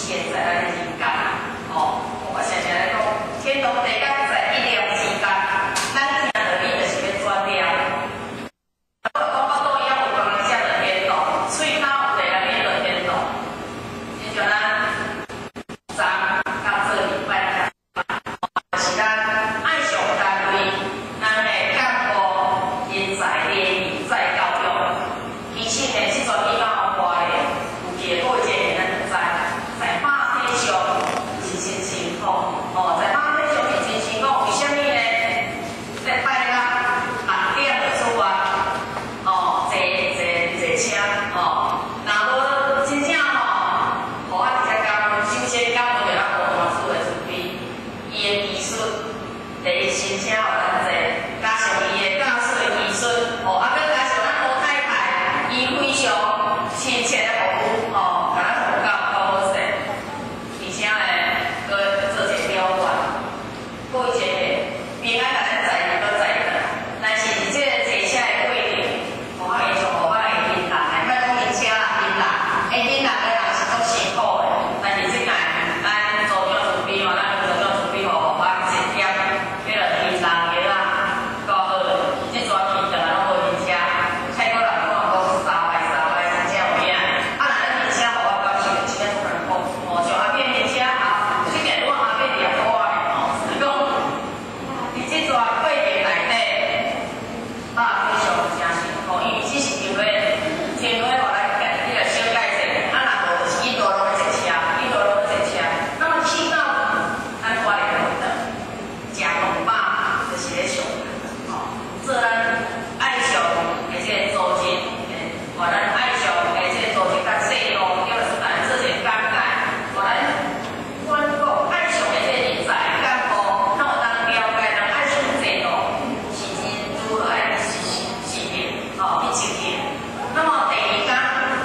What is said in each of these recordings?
现在咱的人间哦，我常常来讲，天堂地狱在一念之间，咱听到你就是要转念。我讲到倒以后有人写到天堂，喙口有地人念到天堂，就像咱昨到这礼拜，就是咱爱上单位，咱的干部人才联谊再教育，其实呢，这段比较花的，有结果一个咱就知，在马体上是真辛苦，哦，在马体上是真辛苦，为什么呢？在拜六6点就出发，哦，坐车，哦，若无真正吼，互我直接讲，首先讲我哋咱活动处的准备，伊的技术，第一申请互咱坐，加上伊的驾驶的技术，哦，啊，佮加上咱吴太太，伊非常亲切的服务，哦，甲咱服务到好势，而且呢，佮做一个了解，过一个平安甲咱载入搁载回来，但是这个坐车的过程，我较印象互我的囡仔，莫讲人车啦，囡仔个人是足辛苦的，但是即摆咱组长准备嘛，咱组长准备互我一点，迄个天人药啊，够好，即阵天长啊拢无人车，泰国人讲沙歪，真正有影。啊，若咱人车互我感受真正足艰苦，哦，像阿扁人车啊，即个我阿扁掠倒来哦，是讲伫即段过程内底，非常真辛苦，因为只是停落互咱迄个小介绍，啊，若无就是印度拢在坐车，那么去到咱花莲的食饭饱，就是咧上哦，做咱爱上的这个组织，互咱爱上的这个组织较细路，就是咱做一个简介，互咱阮讲爱上的这个人才干部，让我当了解咱爱上的制度是如何来实行哦去执行。那么第二天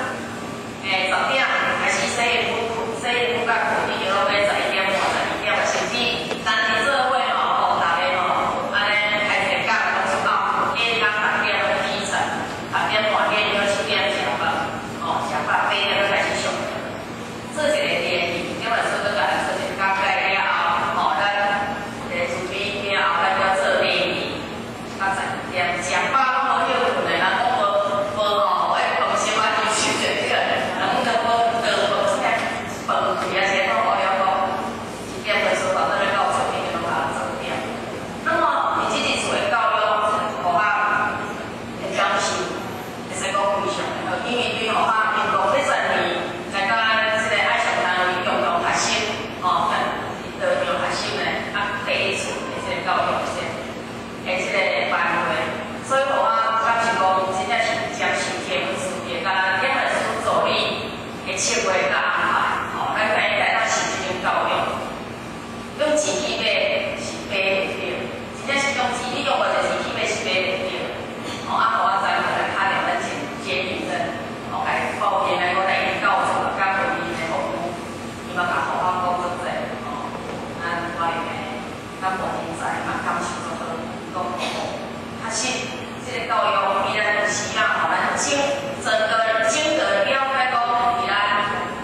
，10点开始洗衣服甲裤，你就要11点半、12点甚至单日做伙吼，大家吼安尼开一个假讲出到，下工6点要起床，6点半点到7点食饭，哦，食饭8点要开始上课，做一个联谊，因为说要甲咱做一个简介了后，吼，咱准备了后，咱要做联谊，到12点食饱拢无休困的，咱讲无吼，饭先啊就收着这个，咱讲无饭出来，饭开啊先讲无了讲，1点回收到，咱要到12点就把它做掉。那么你这基础的教育，互我会讲是，会使讲非常的，因为对互我民国这10年来到咱这个爱上单位共同学习，哦，得着学习呢，第一次的这个教育的这个范围，所以互我感是讲，真正是接受天文事业甲天文书助理的策划甲安排，哦，咱可以来到实这种教育，用钱去买是买袂着，真正是用钱，你用偌济钱去买是买袂着，哦，啊，互我知影来敲掉咱监理人，哦，来保险来我来研究出甲会员的服务，伊嘛甲互我讲足济，哦，咱花莲的干部人才嘛感受足好，讲服务，确实这个教育依然是要互咱整个了解讲，依咱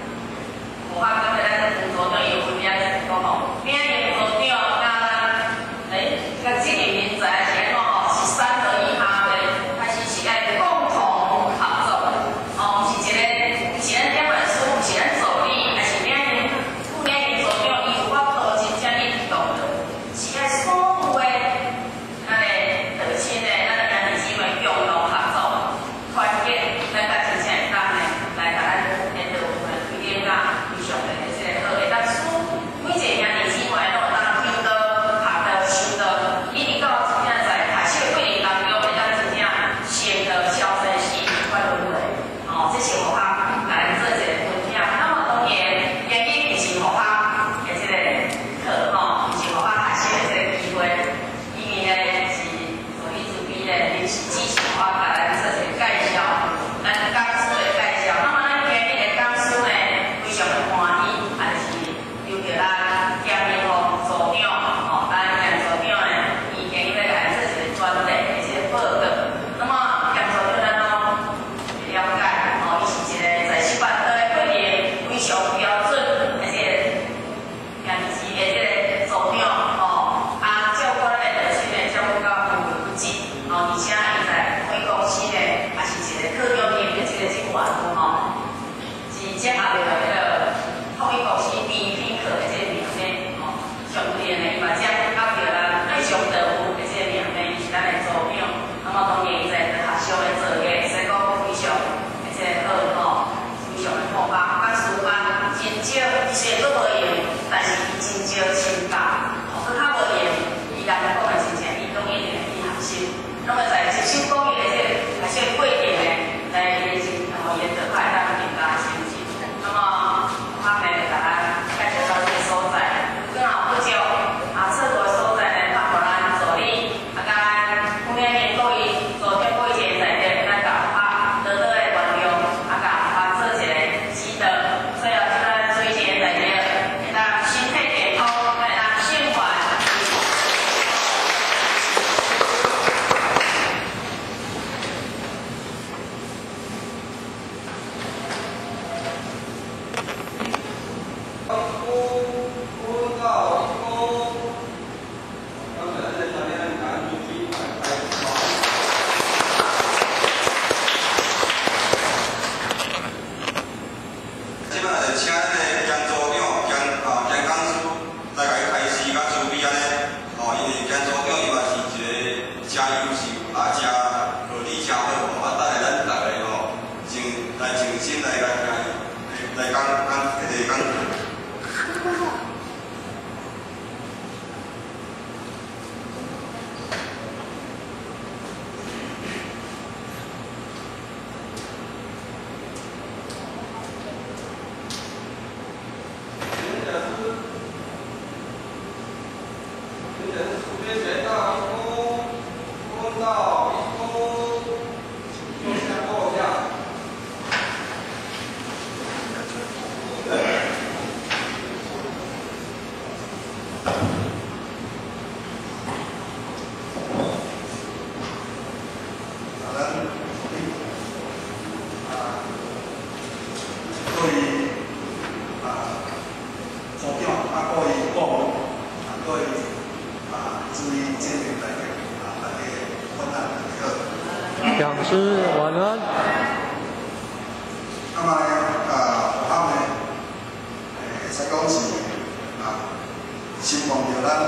且也着迄个统一公司 BP 课的这个名呢，上对的伊嘛将也着咱爱上德福的这个名呢，是咱的组长。那么当然伊在学校的作业，所以讲非常的这个好非常的好吧。讲书班真少，虽然都无用，但是伊真少请假，佢较无用，伊人讲的真正，伊当然会去学习。那么在接受讲义的这个学习过程呢，来研究原则派当更加先进。那么他们就甲咱介绍到这个所在，更好不久测过所在呢，包括咱助理甲副面面各位组长各位一个在地，咱甲得到的原谅，甲做一个记得，最后就咱做一个在地，会当身体健康，会当心怀。 讲师晚安。 那么他们使讲是心望着咱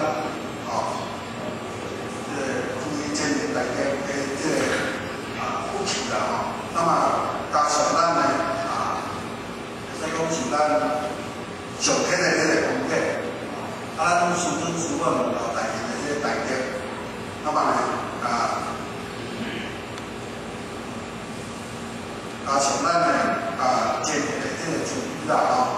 这个注意建立大家的这个福气啦那么加上咱呢使讲是咱上天的这个功德，咱师尊师傅们大家的这个大德，那么呢加上咱呢建立的这个主义啦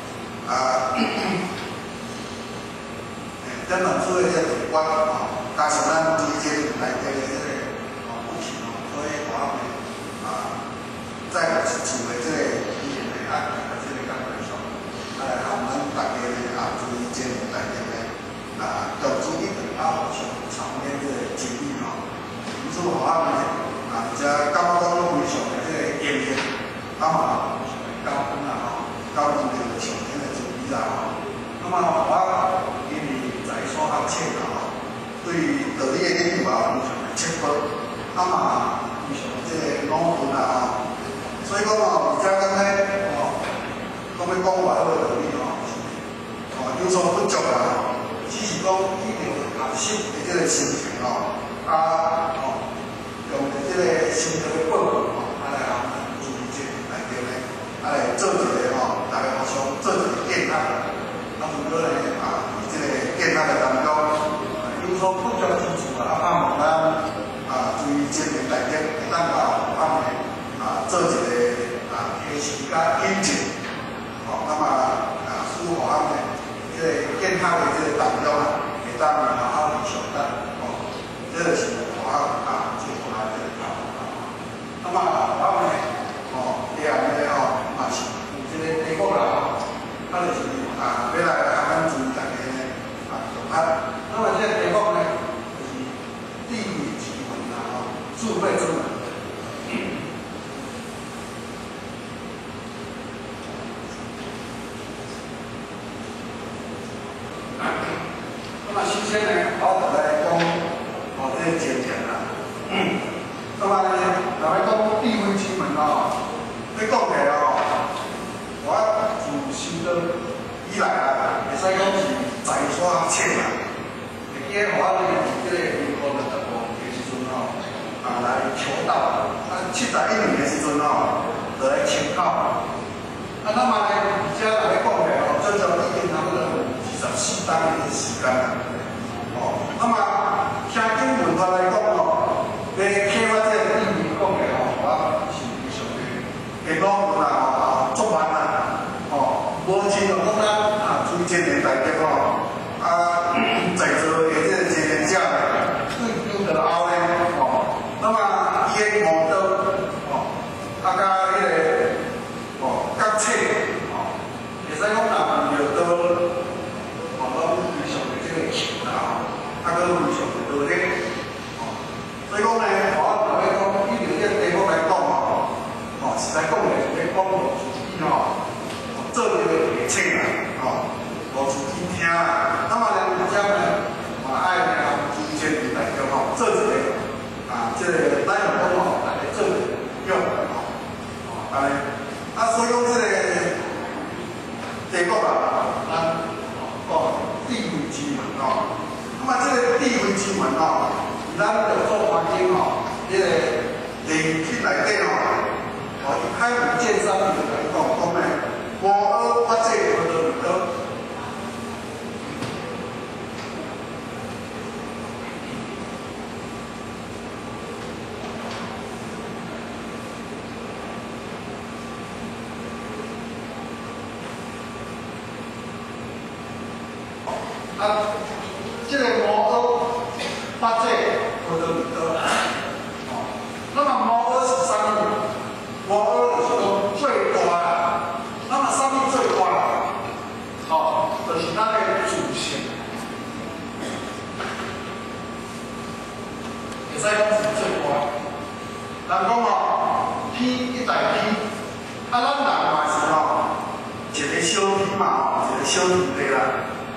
咱们做的这个主观加上咱注意建立大家的这个福气所以我们在厝的这个语言的这个感觉上，我们大家呢注意建立大家呢要注意的互相长的这个经历因此我们这感觉到非常的这个严厉，那么高分高分的上天的主义那么我因为在所学册对于道理的领悟非常的切迫，那么非常这个努力所以讲而且刚才讲要讲外好的道理有所不足只是讲一定学习的这个心情用这个心态的保护来注意这大家呢来做一个大家互相做一个健康如果呢这个健康的当中有所不足之处望咱注意建立大家会当做一个提示甲引进那么使互咱呢这个健康的这个当中会当好好去上班这个是互咱最好的这个那么我们呢，了呢嘛是有这说以来啊，会使讲是在所请啦。会记互我咧伫即个民国60五年的时阵吼，来求道。71年的时阵吼，就来请教。那么呢，而且来讲起来吼，整整已经差不多24当年的时间啦。那么听经文法来讲吼，咧启发这个意义讲起来吼，我是非常的努力啦，足慢啦，无真就讲咱推荐的大家吼，在座的这个前人者对标到后咧，那么伊的悟道，甲迄个觉醒，会使讲咱遇到拢非常的这个巧啦，非常的道理，所以讲呢，我来讲，以这个题目来讲是来讲的是咧讲自己做这个提醒啦，互自己听啦。那么呢，而且呢，爱推荐给大家做一个这个咱用讲大家做一个用安尼。所以讲这个题目啦，咱智慧之门那么这个智慧之门咱就做环境这个灵体内底一开始介绍就来讲呢，无学法者何得如得？这个无学法者何得如得？那么无学是啥物？无学就是讲最大啦。那么啥物最大啦？就是咱的自信。会使讲是最大。人讲天一大天，咱人嘛是一个小天嘛，一个小天地啦。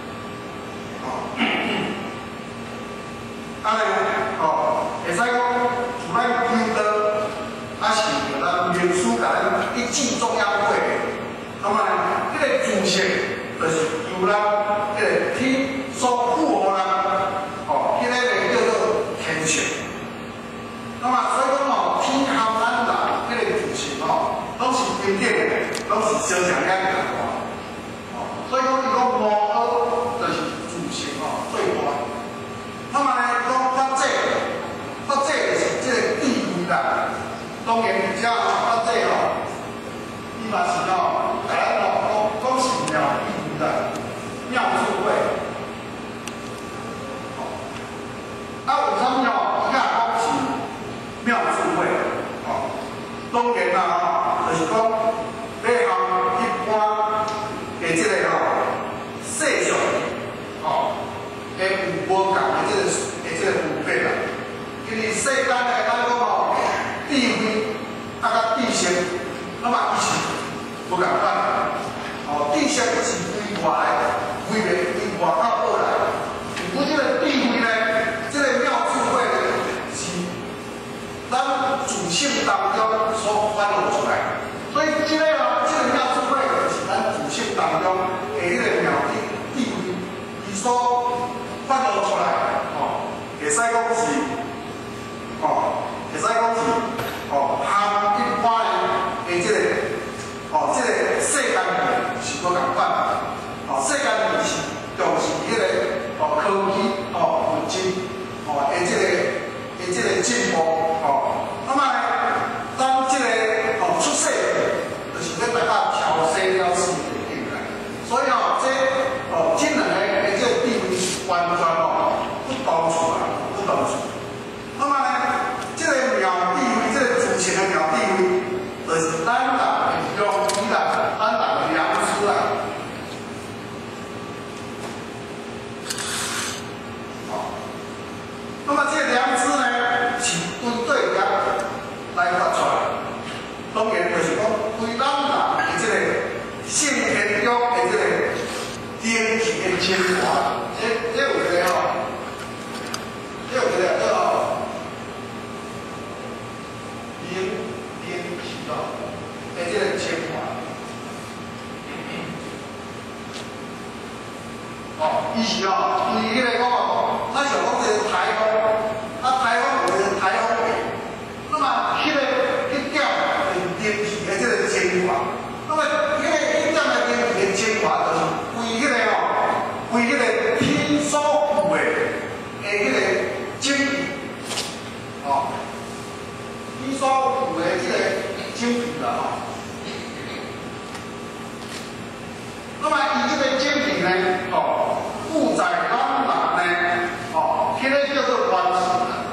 会使讲，除咱求道，是着咱名师甲咱一记中央会。那么呢，这个自信就是由咱这个天所赋予咱，迄个叫做天性。那么所以讲天含咱人这个自信拢是平等的，拢是相像两个所以讲，伊讲无学就是自信最大。那么呢，讲法者就是这个智慧啦。当然，而且法者伊嘛是甲咱讲是妙智慧啦，妙智慧。为啥物伊甲讲是妙智慧？当然啦，就是讲要含一般的这个世俗有无共的这个分别啦。因为世间的咱讲智慧甲知识，那么伊是无共款。知识是对外来，为外口而来。如果这个智慧呢，这个妙智慧是咱自性当中所发露出来。所以这个妙智慧是咱自性当中的迄个妙智慧，伊所发露出来，会使讲是，会使讲是，含一般的这个，这个世间是无共款，世间是重视迄个科技，物质，这个进步，那么呢，咱这个出世就是要大家调适了事业进来，所以这两个这个智慧是完全不同处啦，不同处。那么呢，这个妙智慧，这个自性的妙智慧，就是咱人的用意啦，咱人的良知啦。那么这个良知呢，是针对人来发出来。当然就是讲对咱人的这个性天中的这个灵气的精华，这有一个这有一个灵气的这个精华。 哦，伊是哦，伊迄个讲哦，咱想讲这个台风，台风有个台风尾，那么迄点是连续的这个精华，那么迄点的连续的精华就是为迄个哦，为迄个天所有的迄个精皮，哦，天所有的这个精皮啦吼。那么伊这个精皮呢，哦，负载咱人呢，哦，迄个叫做关系。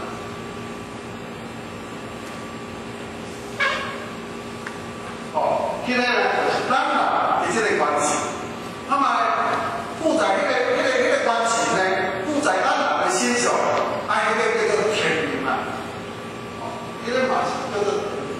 哦，迄个呢就是咱人的这个关系。那么负载迄个关系呢，负载咱人的心上，迄个叫做天命啊。哦，迄个嘛是叫做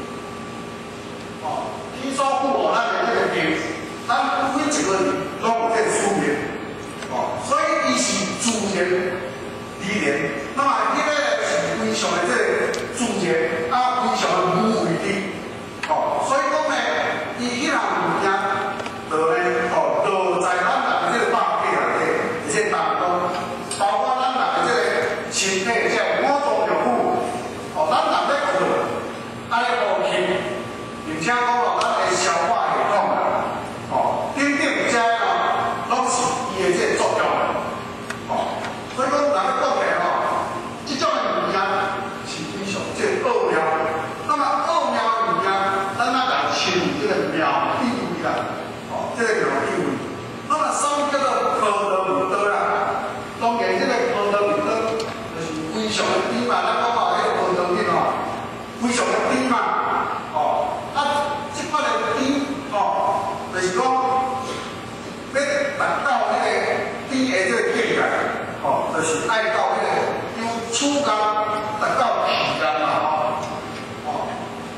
哦，天所负我咱的这个命。咱每一个人拢有这个使命，哦，所以伊是自然而然。那么迄个是非常的这个自然，非常的无为的，哦，所以讲呢，伊迄项物件，就呢，哦，就在咱人的这个百体内底，而且当中，包括咱人的这个身体，这五脏六腑，哦，咱人咧困，咧呼吸，并且讲哦，咱的消化系统啊。哦，等等这哦，拢是伊的这个作用。哦，所以讲，咱要讲起来哦，这种的物件是非常这个奥妙。那么奥妙的物件，咱哪来称这个妙地位啦？哦，这个妙地位。那么什么叫做科德米德啦？当然，这个科德米德就是非常的低嘛。咱讲话迄个科德米哦，非常的低嘛。哦，这款的低哦。就是讲，要达到迄个低的这个境界，哦，就是爱到迄个由初感达到气感嘛，哦，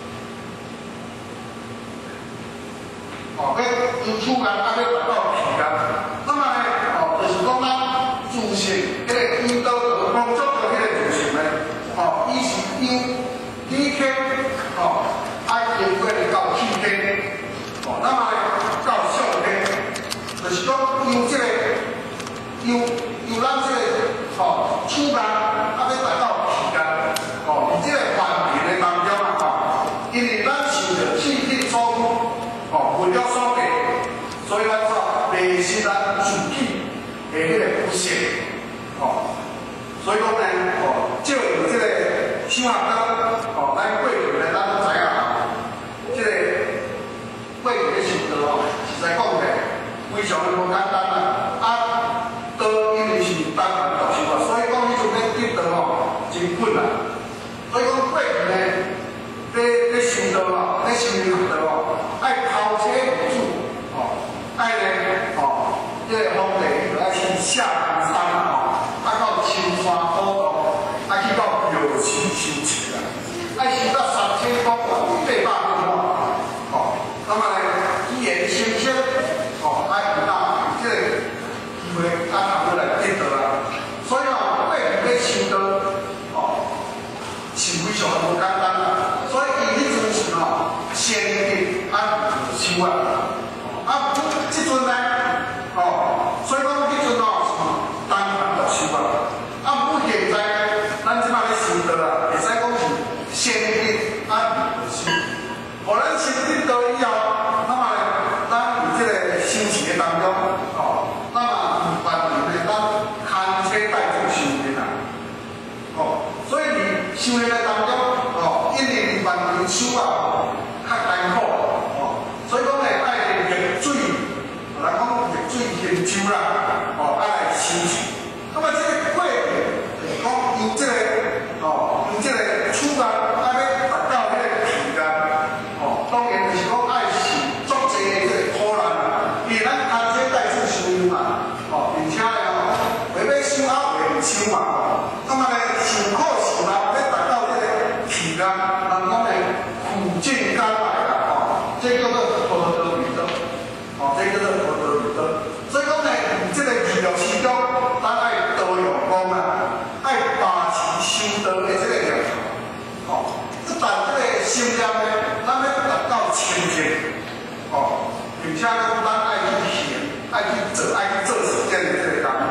哦，要由初感要达到气感，那么呢，哦，就是讲咱自信，迄个引导帮助到迄个自信呢，哦，伊是由理科，哦，爱经过到气科，哦，那么呢。到上天，就是讲由这个由咱这个哦初感，要达到气感，哦，伫这个环境的当中啊，哦，因为咱受着气体所苦，哦，分了所给，所以咱说迷失咱自己的迄个不幸，哦，所以讲呢，哦，借由这个小学堂，哦，咱过去呢，咱都知影啊，这个过去的受道哦。实在讲起来，非常的无简单啦。道因为是单纯读书啊，所以讲迄阵要得道哦，真困难。所以讲过去呢，咧修道哦，咧修行道哦，爱抛车为主哦，爱呢哦，这个皇帝就爱去下山哦，到青山古道，去到药池修持啊，爱修到3000公里800公里哦，那么呢？言先生，哦，有这个机会，通来得道啦。所以哦，过去咧修道，哦，是非常的无简单啦。所以伊迄阵是哦，先得修啊，即阵呢，哦，所以讲迄阵哦是单纯读书啊。不现在呢，咱即摆咧修道啊，会使讲是先得修，互咱先得道以后，那么呢？这个修持的当中，哦，那么万年呢，咱牵车带住修行啊，哦，所以你修行的当中，哦，因为你万年修啊，较艰苦，哦，所以讲呢，爱热水，人讲热水研究啦，哦，爱来修持。那么这个过程，就是讲由这个，哦，由这个初感，爱要达到这个体感，哦，当然就是讲爱是足济的这个苦难。因为咱牵车带住修行嘛，哦，并且呢，哦，为要修好为修嘛，哦，那么呢，辛苦受难，要达到这个体验，人讲呢，苦尽甘来啦，哦，这叫做佛道与道，哦，这叫做佛道与道。所以讲呢，这个娱乐之中，咱爱多用功啦，爱把持修道的这个念头，哦，一旦这个心念呢，咱要达到清净，哦。并且讲，咱爱去行，爱去做，爱去做实践的这个工作，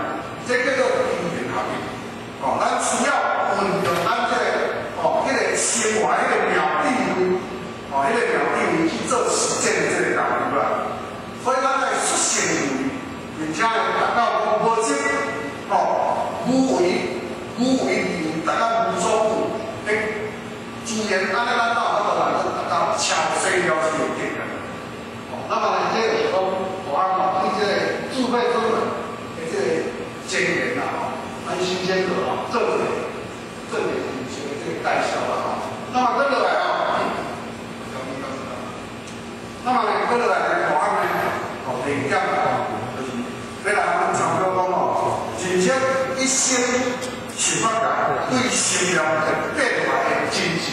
并且达到无质无为利用，达到无所有的资源，安尼咱到法度能够达到超细了是会得的。那么呢，这个是讲大汉对这个智慧之门的这个经验啦，安新鲜的这个是这个代销啦那么跟落来那么呢，跟落来大汉呢，第二点就是要来我们强调讲真正一生是发达对心量的变化的经济。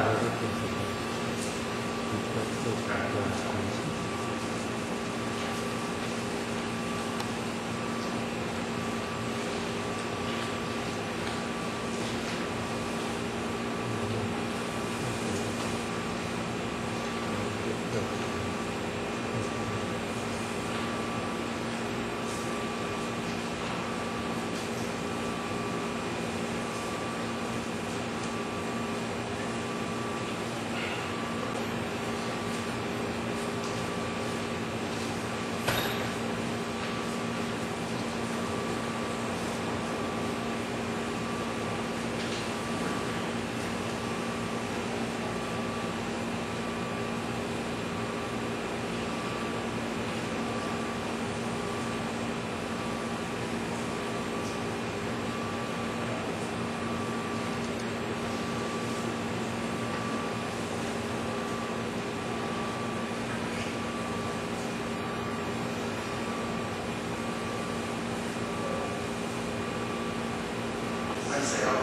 谁啊？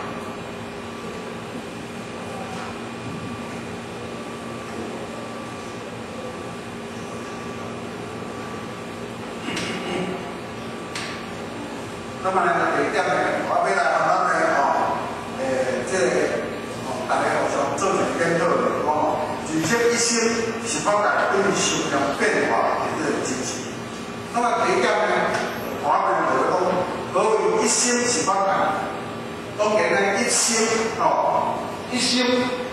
那么呢，第一点呢，我要来谈谈呢，这个大家互相做一检讨的人生一生是发展对心量变化的这个经济。那么第一点呢，我们就是讲，何为一生是发展？当然呢，一生一生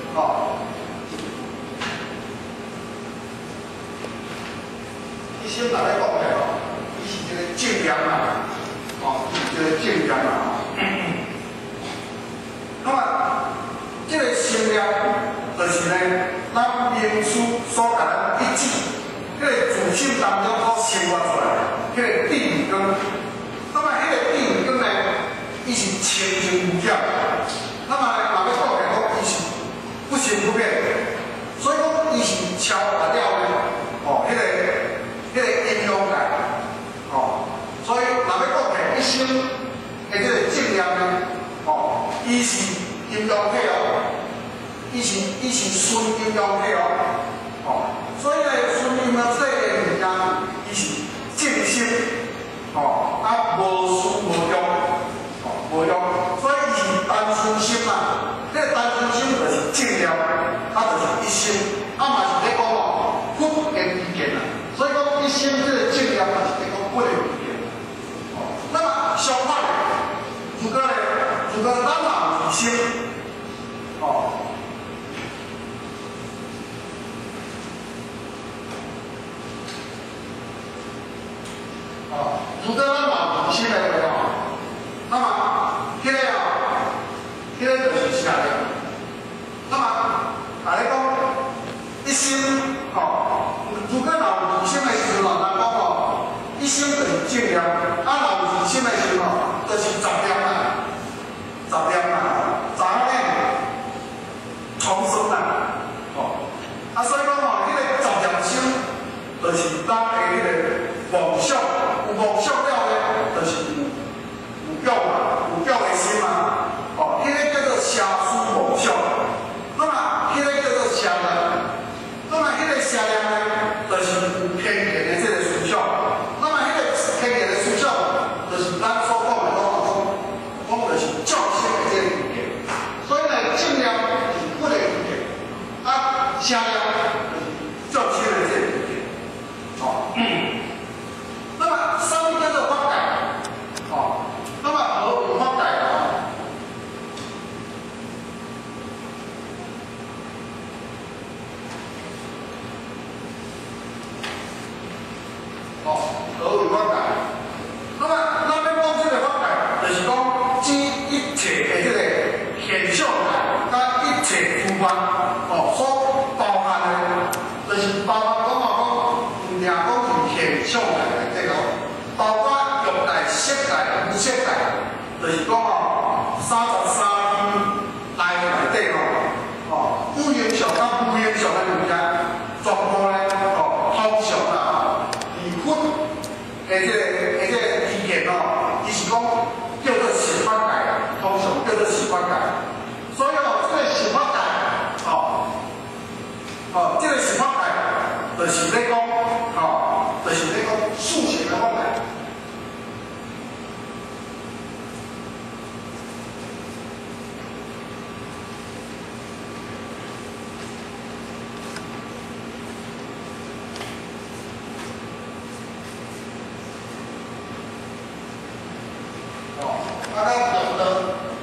一生哪来讲的伊是这个正量啊，这个正量啊。那么这个心量，就是呢，咱民书所甲咱一致，这个自信当中所生活出来的，这个第二根。那么这个第二根呢？伊是清净无染，那么呢，若要讲来讲，伊是不生不变，所以讲伊是超达了呢，迄个阴阳界，所以若要讲来一生的这个正量呢，伊是阴阳体伊是顺阴阳体所以呢，顺阴阳体的物件，伊是正心，无私无用。无用，所以伊是单纯心嘛。这个单纯心就是正量，就是一生，嘛是咧讲不言意见啦。所以讲一生这个正量嘛是咧讲不言意见。那么相反的，如果咱嘛有心，如果咱嘛有心的话，那么迄个就是啥咧？那么来讲，一生如果若有二心的时阵咱讲一生就是正量，若有二心的时阵就是十量啦，10年重生啦，所以讲迄个10量心，就是咱的迄个妄想，有妄想了呢，就是有教的心嘛，迄个叫做邪思妄想。那么，迄个叫做邪念。那么，迄个邪念呢，就是有偏见的这个思想。那么，迄个偏见的思想，就是咱所讲的就是讲33字内底有影像甲无影像的物件，全部咧通常啦离婚的这个语言伊是讲叫做司法界，通常叫做司法界。所以这个司法界这个司法界就是咧讲就是咧讲事情的法界。啊，咱用到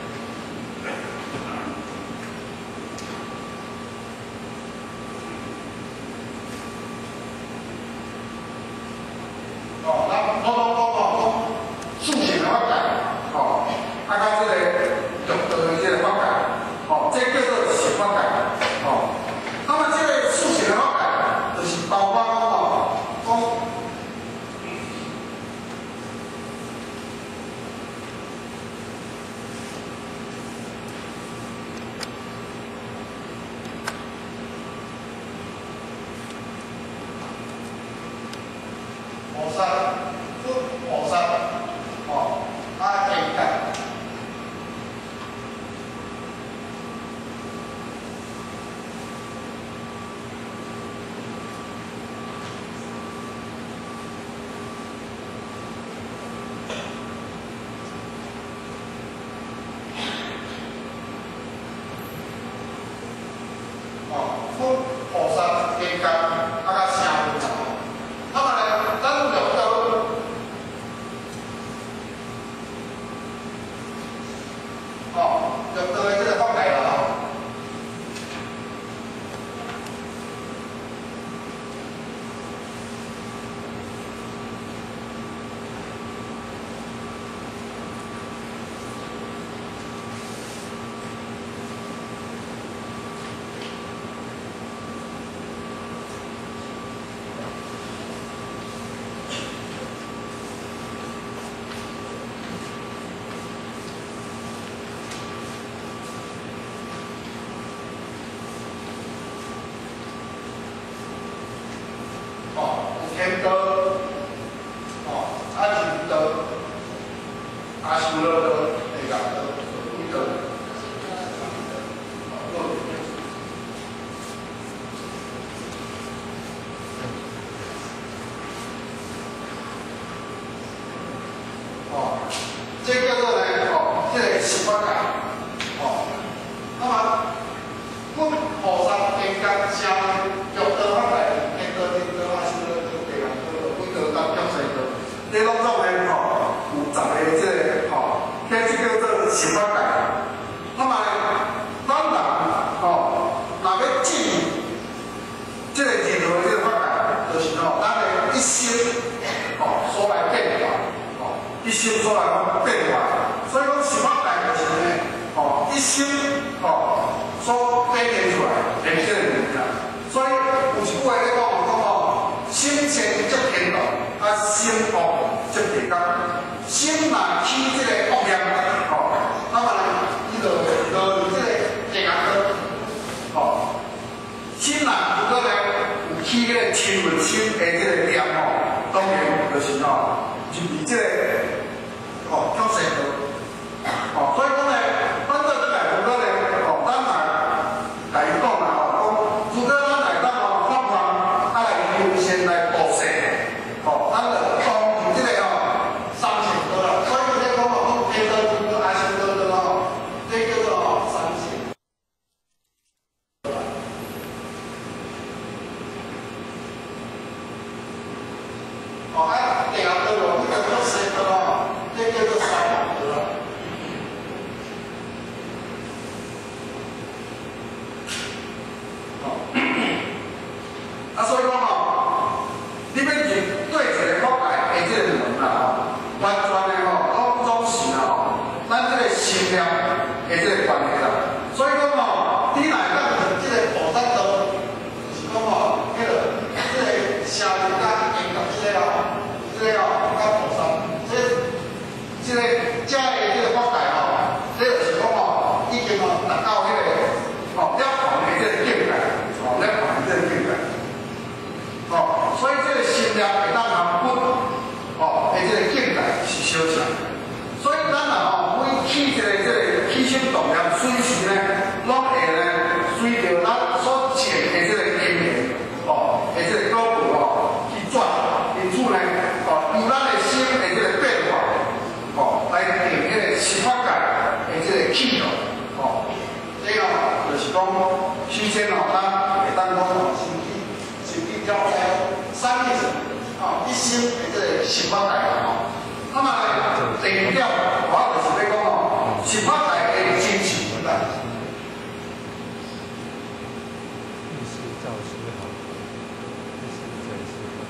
咱普通讲事情的发展，啊，到这个用到的这个发展，这叫做是发展，那么这个事情的发展，就是包括讲。菩萨，境界。菩萨境界，甲社会。那么呢，咱用到用到的这个方法了天道，人道，修罗道，地狱道，鬼道。这叫做呢，这个司法界，那么，阮菩萨境界社会用道法来，天道、人道、修罗道、地狱道、鬼道、甲强西道，这拢总呢有10个这个这叫做司法界。那么咱人若要进这个任何这个法界，就是咱的一生所来变化。一生所来变化，所以讲司法界就是呢，一生所变现出来的这个物件。所以有一句话咧讲，心善则天道，心恶则地狱。心若起这个恶念，那么呢，伊就入这个地狱道。心若如果呢有起这个亲近心的这个念当然就是入这个强西道。所以讲呢，咱做起来如果呢，咱来甲伊讲啦，如果咱来当法官，来优先来布施，咱就当入这个三善道啦。所以咧讲天道、人道、修罗道这叫做三善。地狱道、鬼道、强西道。 这个发财吼，这就是讲吼，已经吼达到迄个吼了凡的这个境界，吼了凡的这个境界。哦，所以这个心念会当含本，哦，的这个境界是相像。所以咱啊吼，每起这个起心动念，随时呢，拢会呢随着咱所种的这个因缘，哦，的这个果报哦去转，因此呢，哦，由咱的心的这个变化，哦，来定这个十法界的这个气场，哦，这样就是讲，首先哦，咱会当讲哦，身体交代三意识，哦，一心的这个十法界哦。那么第二点，我就是要讲哦，十法界的精神啦。 意识教师好，意识教师好。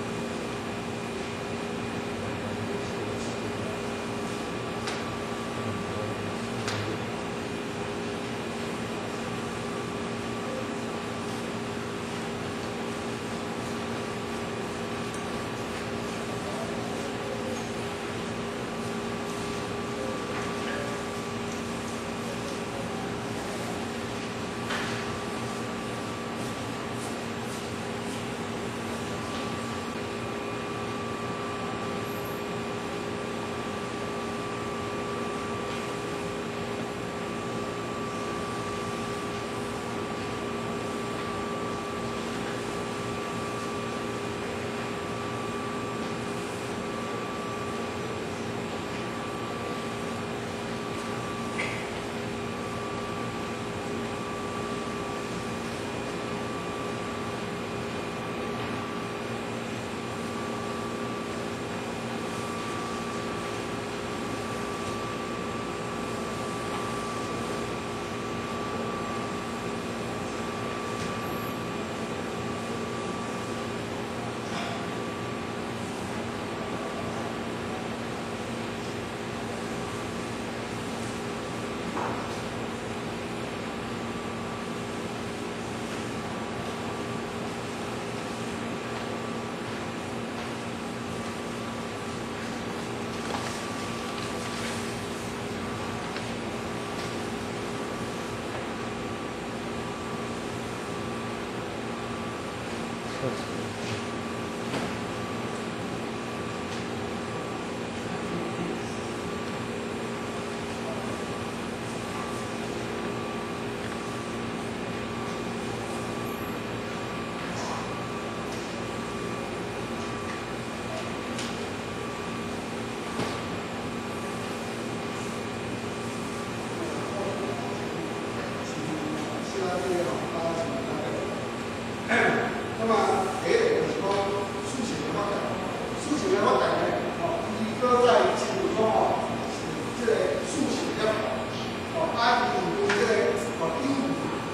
那么，就是讲事情的发展，事情的发展呢，哦，一个在进入中哦，这个事情比较好，哦，按引入这个哦因果。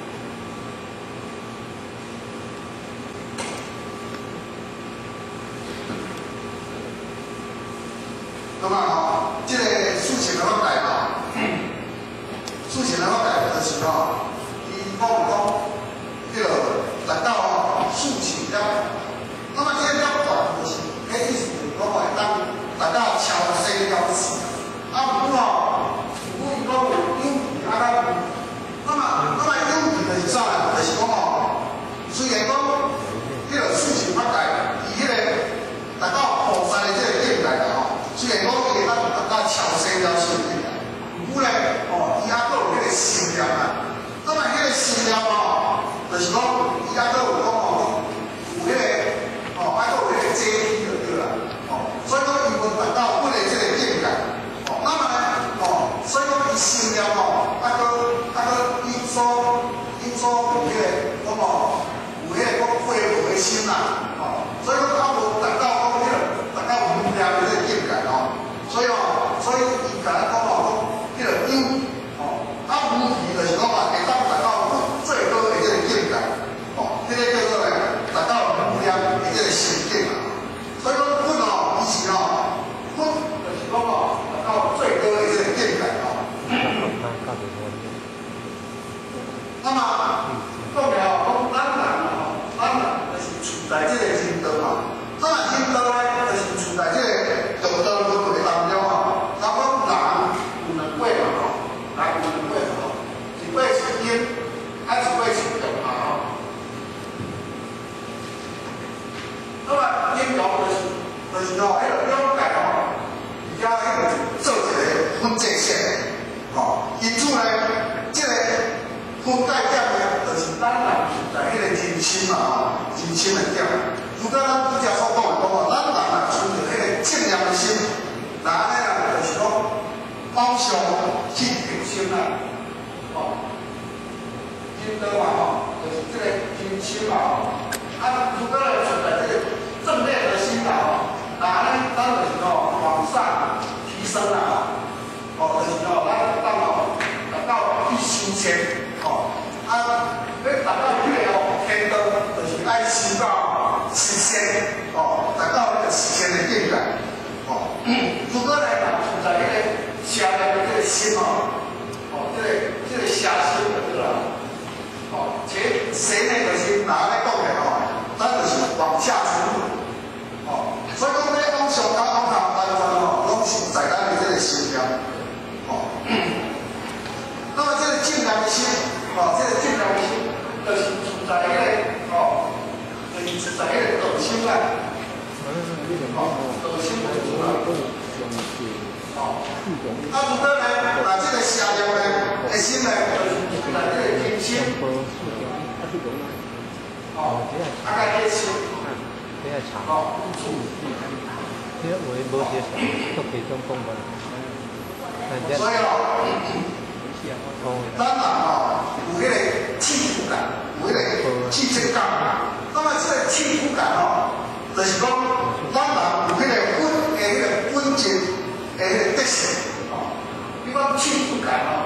那么哦，这个事情的发展哦，事情的发展的时候，伊讲这个达到哦事情了，那么这个了断就是，迄意思就是讲会当达到超生了事。啊，不过哦，如果伊讲有有义啊，咱那么有义就是啥呢？就是讲哦，虽然讲这个事情发展，伊迄个达到菩萨的这个境界啦吼，虽然讲伊会当达到超生了事的境界，不过呢，哦，伊还佫有迄个心念啊。那么迄个心念哦，就是讲伊还佫有讲哦，有迄个哦，还佫有迄个阶梯就对啦，哦，所以讲伊无达到本来这个境界，哦，那么呢，哦，所以讲伊心念哦，还佫因所有迄个讲哦，有迄个讲悔无的心啦，哦，所以讲还无达到讲迄个达到无念的这个境界哦，所以伊甲咱讲哦，迄个有哦，啊无义就是讲啊，会当达到最高的这个境界，哦，这个叫做呢达到无念的这个心境啊。所以讲本哦，以前哦，本就是讲哦，达到最高的这个境界哦。那么讲了哦，咱人哦，就是处在这个人道嘛。那么人道呢，就是处在这个道路的当中哦。那么人往上去提升啦，哦，真多嘛吼，就是这个提升嘛吼，啊，如果咧存在这个正面核心啦吼，那呢，咱就是吼往上提升啦吼，哦，就是吼咱当吼达到去修仙，哦，啊，要达到这个吼天道，就是爱修到实现，哦，达到那个实现的境界，哦，如果咧存在迄个邪念的这个心哦，哦，这个邪心就对啦，哦，邪念就是哪来讲的哦，咱就是往下沉沦，哦，所以讲要往上加往下完全哦，拢是在咱的这个心念，哦，那么这个正念的心，哦，这个正念的心，就是存在迄个哦，就是存在迄个道心啊，哦，道心为主啦。哦，啊，如果呢，那这个邪念呢，的心呢，就是在这个天心，哦，啊，该天心，哦， 这我也无些都可以中公的。 所以哦，咱人哦，有迄个气质感，有迄个气质感。那么这个气质感哦，就是讲咱人有迄个稳静。迄个特性，哦，比方气质感哦，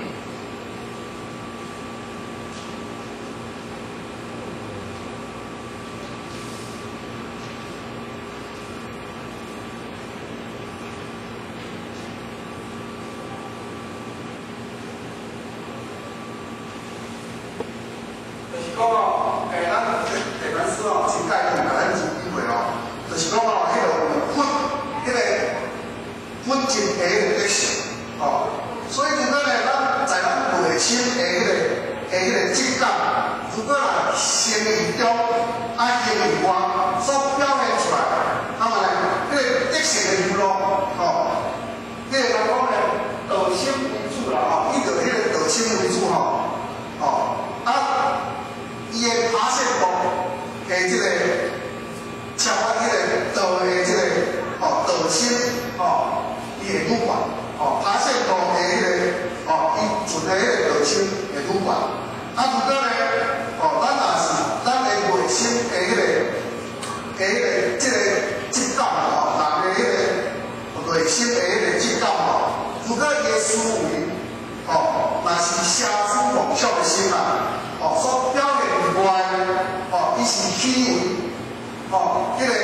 就是讲哦，咱地板师哦，真介意甲咱做机会哦，就是讲哦，迄个稳静的迄个特性，哦，所以如果呢，咱在咱内心的迄个质感，如果啦心意中啊行为外所表现出来，那么呢，迄个特性的流露，哦，迄个人讲呢，道心为主啦，哦，伊就迄个道心为主吼，哦，啊，伊的爬线度的即个超越迄个道的即个哦道心，哦。伊会愈悬，哦，爬线度的迄个，哦，伊存的迄个道心会愈悬。啊，如果呢，哦，咱若是咱的内心的迄个，即个质感哦，人的迄个内心的迄个质感哦，如果伊的思维，哦，若是邪思妄想的心啊，哦，所表现以外，哦，伊是起为，哦，迄个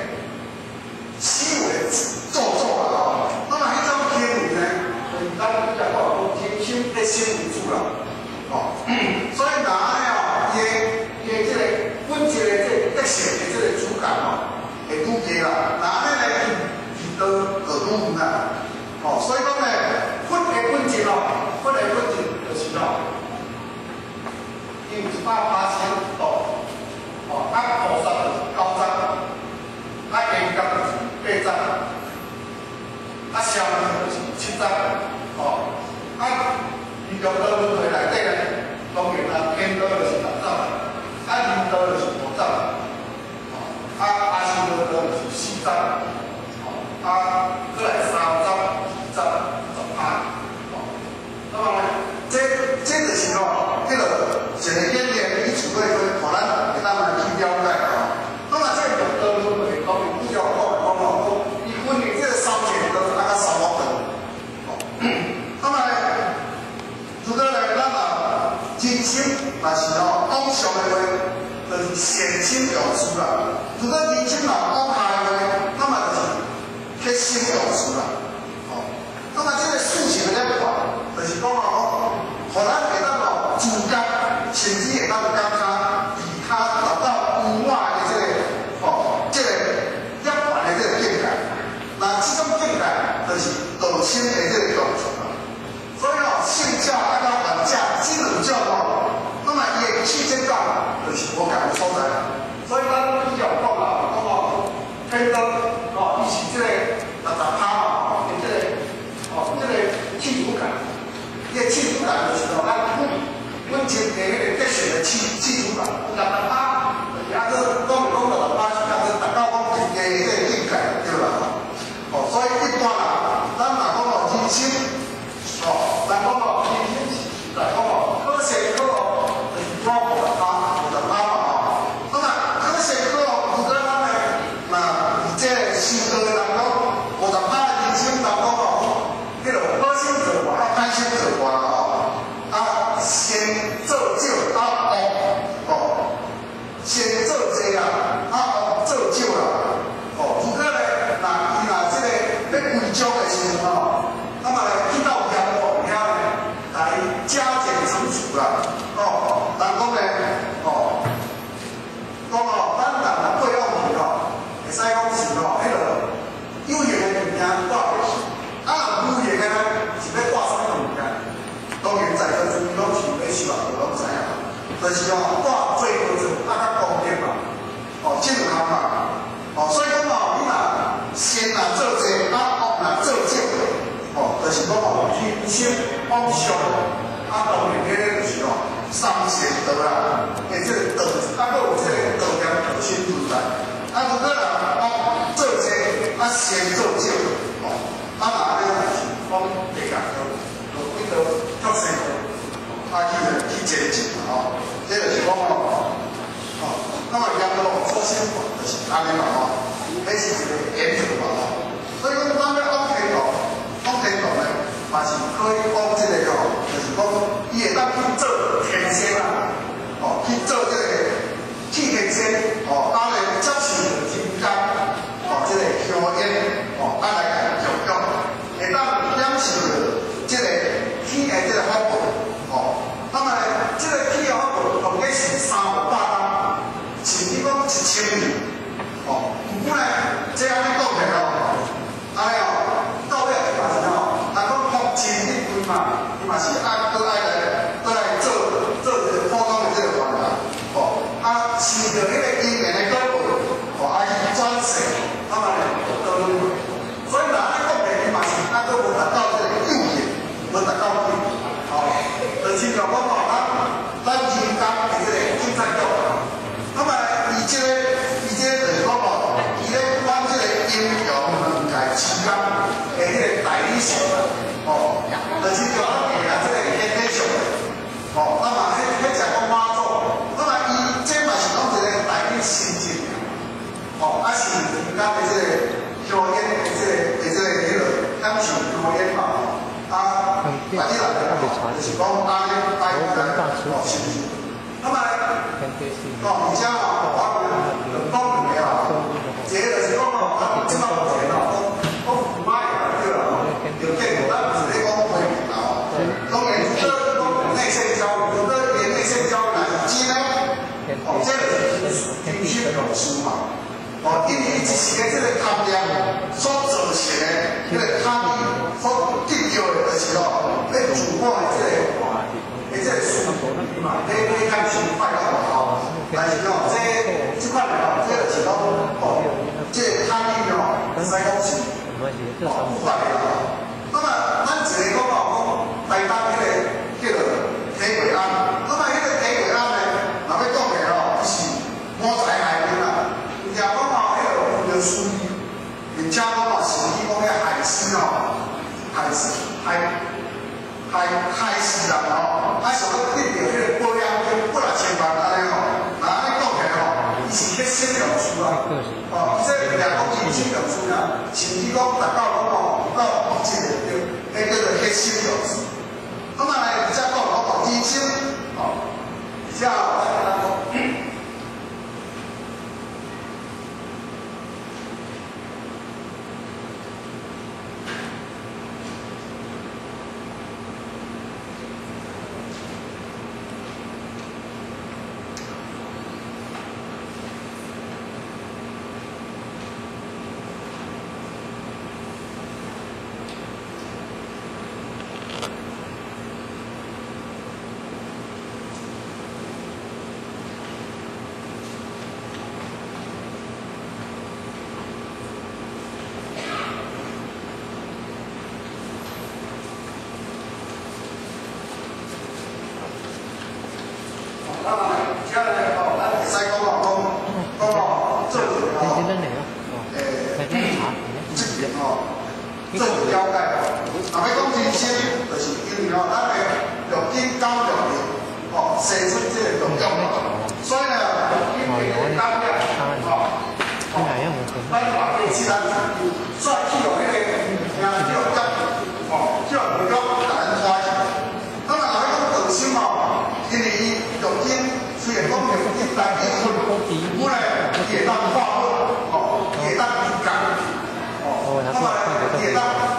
思维做作啦，哦。那么迄种行为呢，就是咱比较讲天心的心为主啦，哦，所以哪呢哦，伊的这个本质的这个特性的这个主感哦，会愈低啦，哪呢遇到就愈远啦，哦，所以讲呢，佛的本质哦，佛的本质就是哦，伊有180度，哦，啊菩萨就是9章，啊严格就是8章。啊，消就是7章，哦，啊，宇宙道轮回内底呢，当然啊，天道就是6章，啊，人道就是5章，哦，啊，阿修罗道就是4章，哦，啊，再来3章、2章、18，哦，那么呢，这就是哦，迄个一个演员伊除非互咱会当来去了解哦，那么这个道轮回当然比较讲哦，伊分为这个3节。3毛等，哦，那么呢，如果呢，咱啊真心，若是哦往上的话，就是善心有事啦；如果真心若往下的话，那么就是缺心有事啦，哦。那么这个事情的了法，就是讲哦，互咱会当哦自觉，甚至会当感觉其他达到无外的这个哦，这个了法的这个境界。那这种境界就是道心的这个用处啦。所以哦，性教啊甲反教这两种哦，那么伊的气质感就是无共的所在啦。所以咱比较讲啦，讲哦，天道哦，伊是这个60%嘛，这个哦，这个气质感，伊的气质感就是哦，咱本身的迄个特色的气质感，60%，就是啊，这讲是60%，是啊，这达到讲境界的这个境界对啦。哦，所以一般啦，咱若讲哦，人心种的时阵哦，那么呢去到阳光遐呢，来加减乘除啦，哦，人讲呢，哦，讲哦，咱人啊过往去哦，会使讲是哦，迄个有形的物件挂袂去，啊，无形的呢是要挂啥物物件？当然在座诸位拢是要受啊，拢知影，就是哦，挂最好做啊较公平嘛，哦，这两项嘛，哦，所以讲哦，你若先若做者，啊恶若做少，哦，就是讲哦，天生往上，啊，当然迄个就是哦，三善道啦，诶，这个道，啊，搁有这个道点道心存在，啊，如果若恶做者，啊，善做少，哦，啊，若安尼就是讲地界就几条较生活，啊，去前进嘛，吼，这就是讲哦，哦，那么阳光初心法就是安尼嘛，吼。迄是一个研究嘛吼，所以讲咱要往天堂，往天堂呢，嘛是可以讲这个吼，就是讲伊会当去做天仙啊，哦，去做这个去天仙，哦，啊来接受人间，哦，这个香烟，哦，啊来供养，会当享受这个天的这个福报，哦，那么呢，这个天的福报同计是300担，甚至讲1000年。哦，不过呢，这安尼讲起来哦，安尼哦，到尾嘛是哦，若讲福清一归嘛，伊嘛是爱搁来做这个普通的这个环境，哦，啊，饲着迄个因缘的果报，哦，啊去转世，那么呢，都轮回。所以若安尼讲起来，伊嘛是啊，搁无达到这个有缘，无达到对，哦，就亲像讲哦，咱人间的这个警察局，那么伊这个。就是讲哦，伊咧管这个阴阳两界之间的迄个代理权，哦，就是叫咱下这个天地上，哦，那么迄只讲妈祖，那么伊这嘛是讲一个代理心境，哦，啊是人间的这个香烟的这个迄个享受香烟嘛，啊，大家来就是讲安尼来哦，是不是？那么，哦，而且哦，我们讲两个哦，这个就是讲哦，咱即摆目前哦，讲买啊对啦，条件咱不是咧讲回民啦哦，当然除了讲内线交易，除了连内线交易来之呢，哦，这个是天生有数嘛，哦，因为一时的这个贪念所造成的这个贪欲所得到的，就是哦，要主观的这个。这个数嘛，你看是快到哦，但是哦，这款哦，这个是讲哦，这贪欲哦，使讲是哦，快的。那么咱一个讲哦，讲台东迄个铁轨案，那么迄个铁轨案呢，若要讲起来哦，是满载海边啦，而且讲哦，迄个有输赢，而且讲哦，甚至讲迄海狮哦，海狮人哦，啊想要得到迄个保养金8、6千万安尼哦，若安尼讲起来哦，伊是迄省了厝啊，哦，这掠讲是省了厝啦，甚至讲达到讲哦，到这个迄叫做迄省了厝。那么呢，而且讲哦，人生哦，而且哦，咱讲。这个交代哦，若要讲人生，就是因为哦，咱的要紧交流的哦，生出这个重要嘛。所以呢，因为当了哦，咱话可以去咱帅气哦，迄个叫叫哦，叫唔叫大人花钱。那么若要讲道心哦，因为伊用紧虽然讲用紧来去分，我呢也当化分哦，也当理解哦，那么也当。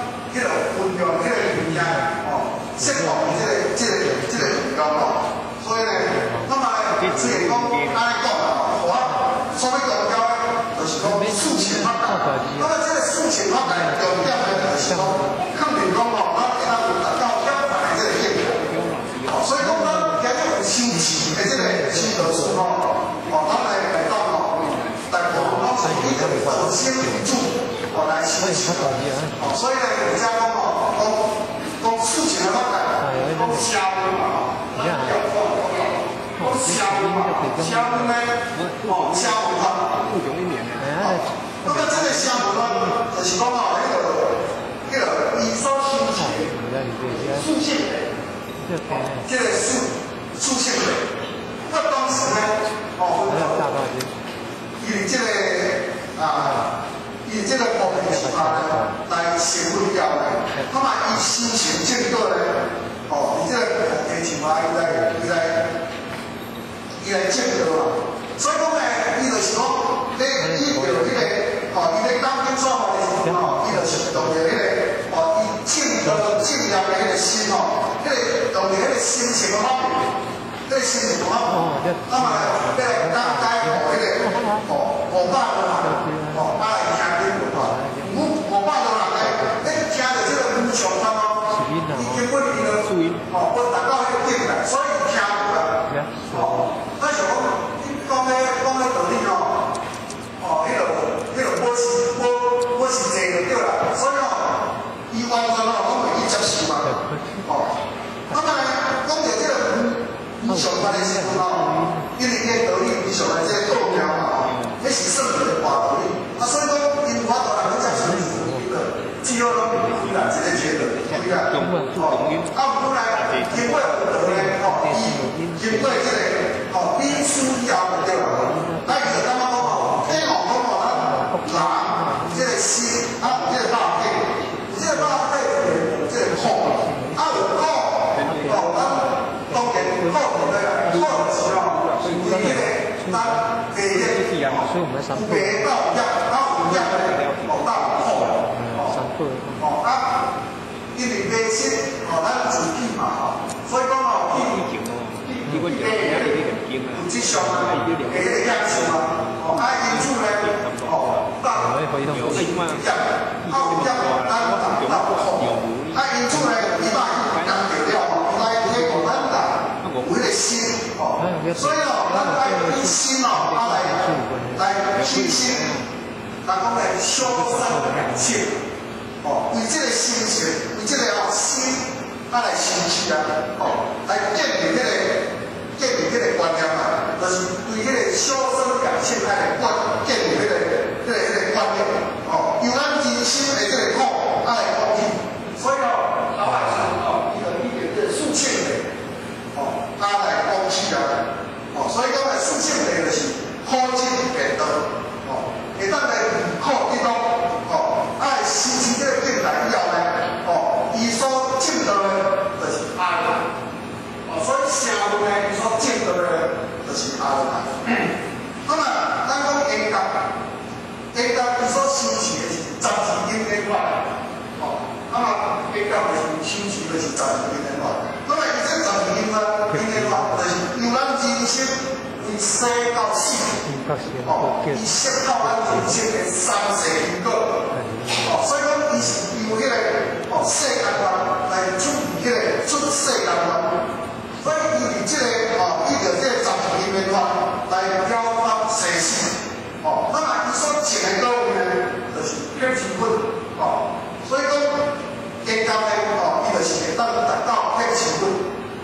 讲，肯定讲哦，咱会当有达到表达的这个境界。所以讲咱今日有修持的这个修道士咱来讲但我们是以一个德先为主，来修持。所以呢，人家讲讲事情的发展，讲社会嘛，讲社会嘛，社会呢，社会法。那么这个社会呢，就是讲迄个伊所修持的属性的，这个属性的，那当时呢，以这个以这个国民司法呢来成为了呢，那么伊修行正果呢，以这个国民司法伊来正果嘛，所以讲呢，伊就是讲，你依照迄个，伊咧当今做法的时候，伊就是用着迄个，伊正了的迄个心迄个用着迄个心情的方面，迄个心情的方面，那么咧当解迄个，500多人，来听经500多人咧，听着这个无常法伊根本伊就，我达到迄个境界，所以听有啦，那像讲咧道理迄个我是坐就对啦，所以伊完全拢袂去接受嘛，那么呢，讲到这个无常法的时阵因为这道理无常的这个道标嘛，迄是算命的大道理，所以讲因无法度人去接受只好拢离开啦，这个结论离开。不过呢，经过有道呢，经过这个因素要就对啦，那伊就感觉讲希望讲人这个心有这个肉体，有这个肉体有这个苦，有苦，咱当然苦就对啦，苦就是为迄个咱地咧，白到入，有入咧，到苦。因为白色咱自己嘛所以讲有这项迄个业绩嘛，因此呢，当有业，咱有达到苦，因此呢，伊把伊讲对了，来提供咱人有迄个心，所以咱爱以心来提心，咱讲来修身养性。为这个心情，为这个心，来修持啊，来建立迄个观念啊，就是对迄个修身养性来建立迄个观念，由咱人心的这个苦来讲起，所以老百姓伊就以这个属性的，来讲起啊，所以讲的属性的就是苦尽便当，会当来离苦得当。爱修持这个境界以后呢，伊所证到的就是阿罗汉，所以社会呢，伊所证到的就是阿罗汉。那么，咱讲缘觉，缘觉伊所修持的是12因缘法，那么缘觉就是修持的是12因缘法。那么伊这12因缘法，就是由咱人生为生到死，伊摄透咱人生的3世因果。所以讲，伊是由迄个世间观来处理迄个出世间观，所以伊伫这个依照这个12因缘法来了发生死，那么伊所种的果位呢，就是血清粉，所以讲缘觉呢，伊就是会当达到血清粉，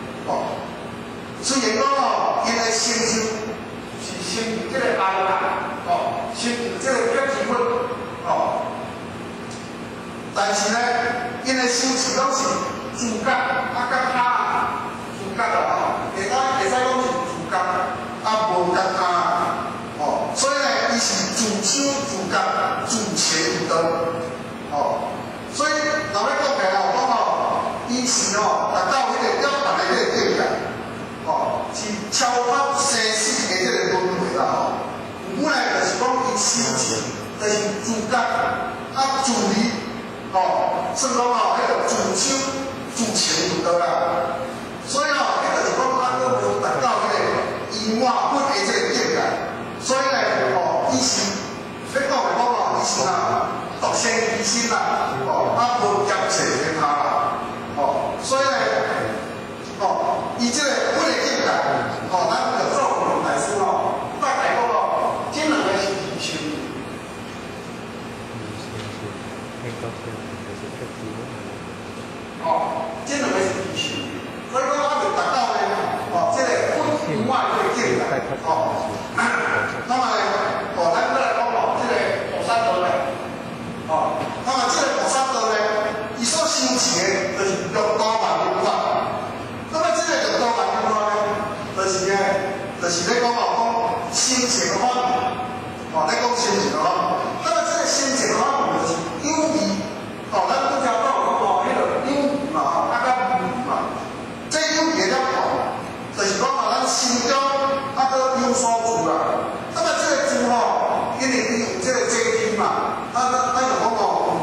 虽然讲因的成就是成就这个阿罗汉，成就这个血清粉，但是呢，因的修持拢是自觉甲他自觉会使讲是自觉无甲他所以呢，伊是自修自觉自持道，所以若要讲起来讲伊是达到迄个了达的迄个境界，是超脱生死的迄个轮回啦，本来就是讲伊修持，就是自觉自利。算讲迄个自修自持就对啦，所以迄就是讲咱都无达到迄个圆满本的这个境界，所以呢，伊是要讲伊是独善其身啦，无就是特殊这两个是必须，所以讲我就达到呢，这个分外对境的，那么呢，咱再来讲这个菩萨道呢，那么这个菩萨道呢，伊所修持的就是六道万缘法，那么这个六道万缘法呢，就是咧讲修持的方面，咧讲修持的方面，那么这个修持的方面就是有义，咱拄则讲迄个有义嘛，甲无义嘛，这有义了后，就是讲咱心中有所住啦。那么这个住因为伊有这个阶梯嘛，咱就讲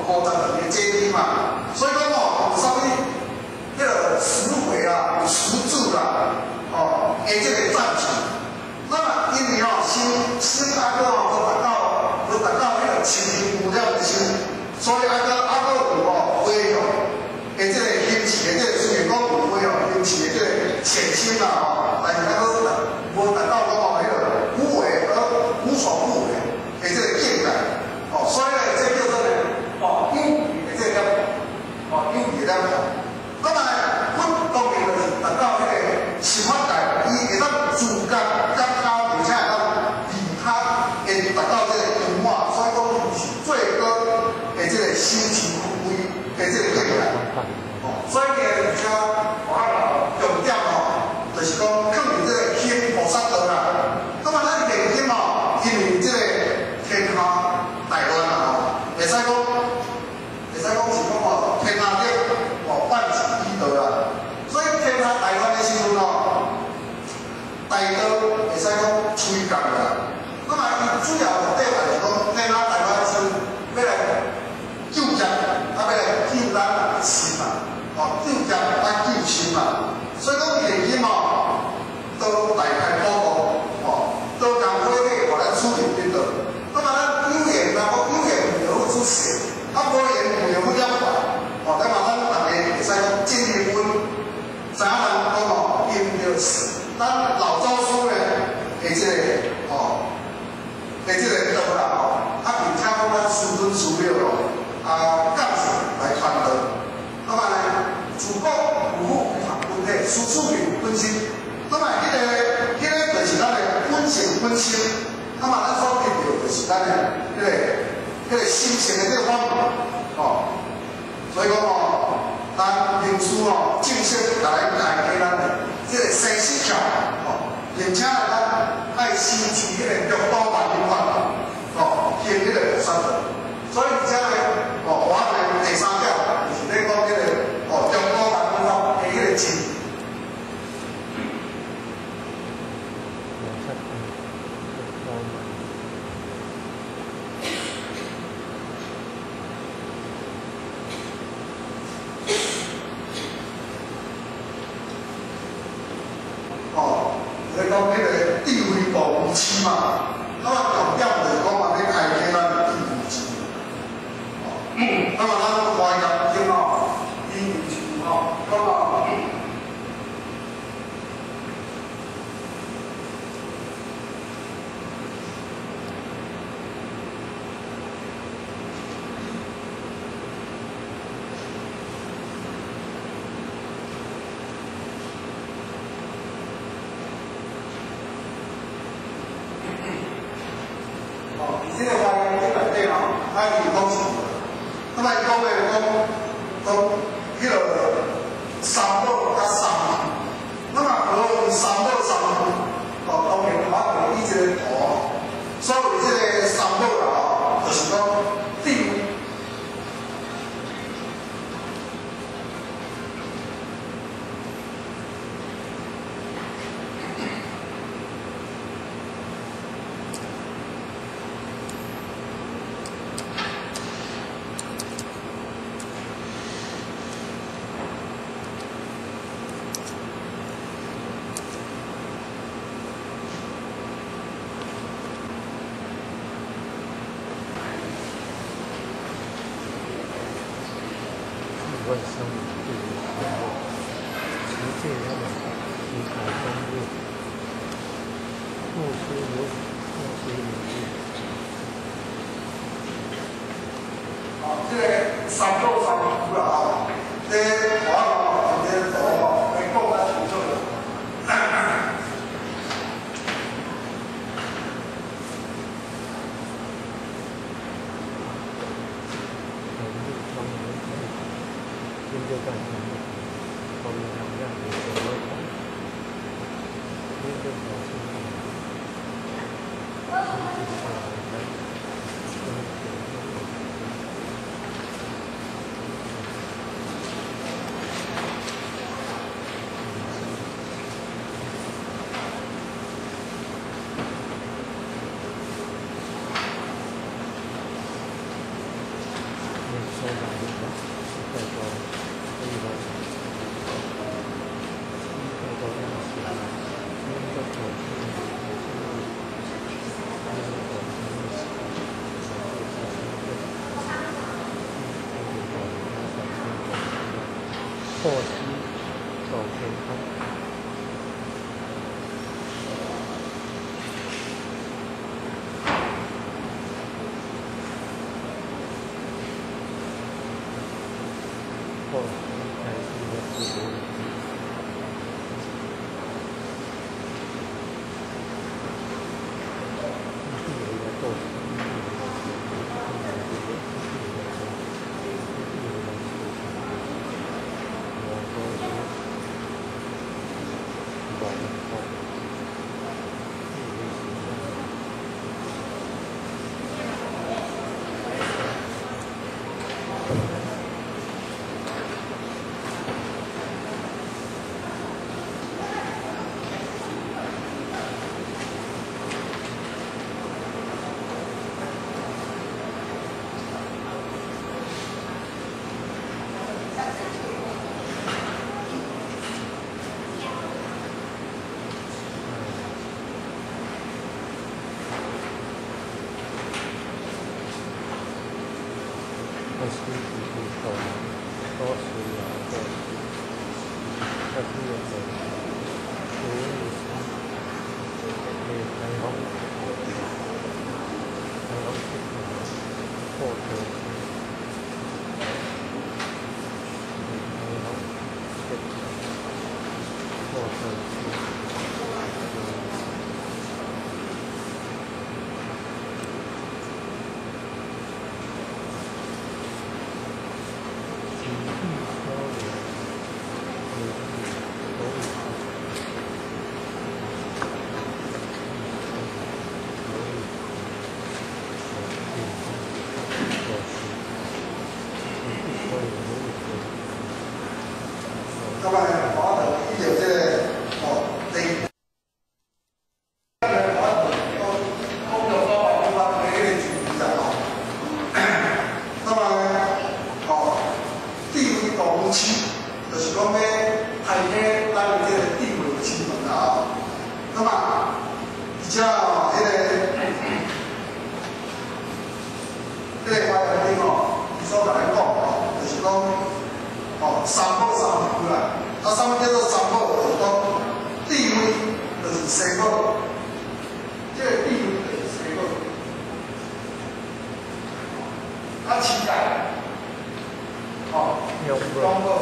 52个阶梯嘛，所以讲有啥物迄个十回啦，有十住啦，这个赞成。那么因为心都达到迄个清净无量的心，所以有回用的这个兴起的这个虽然讲有回用兴起的这个潜心啦，但是无达到迄个无为而无所不为的这个境界，所以呢，这叫做呢，有义的这个有义的了。那么阮当然就是达到迄个心法界，伊会当自觉而且会当利他，会达到这个圆满，所以讲是最高的这个修持富贵的这个境界。所以呢，而且重点就是讲肯定这个行菩萨道啦。那么咱念经因为这个天下大乱啦会使讲是讲天下的万事依道啦。所以天下大乱的时阵大道会使讲吹降啦。那么伊主要目的就是讲天下大乱的时阵，要来救人，要来救咱心嘛，救人来救心嘛。所以讲念经都大开普度，都共伙计互咱处理得到。那么咱有缘有缘有好出世，无缘有好了法。咱大家会使讲尽力分，知影人讲因着咱老祖师呢的这个道啦，并且讲咱师尊师了教授来传道。那么呢，自古有福分体，处处有本心。那么迄个就是咱的本性本心。那么咱所得到就是咱的迄个心性的这个方面，所以讲咱名师正式来开启咱的这个生死桥，并且咱爱修持迄个六道万缘法，行迄个菩萨道。所以而且呢，我的第三条就是咧讲迄个六道万缘法的迄个真。讲迄个智慧保护期嘛，那么重点就是讲咧开启咱的智慧期。那么咱华严经智慧期讲这个华严经内底它是讲是，那么伊讲的迄个三宝甲三义，那么何为三宝三义？当然我以这个图，所谓这个三宝啦，就是讲智慧。 万生不如天乐，持戒要提财丰润，莫失如意。 这个三个三区啦吼，这我哦，这图哦，会讲较清楚啦。 研究干什么？我们两样也是会看，研究表现出来，经济上来，收到的话，再说可以了。获悉走天空。获悉开心的自由。那是自己走，都是有的，但是有的，所以你还好，或者咁啊，我哋呢度即係地。工作方法方法俾你注意就咁啊，地位公司就是講咩係咧，咱嘅地位新聞啊，咁啊，而且迄個發言人所同你講就是講。三宝三区啦，什麼叫做三寶？就是講地位就是生寶，這個地位就是生寶。期待，中寶，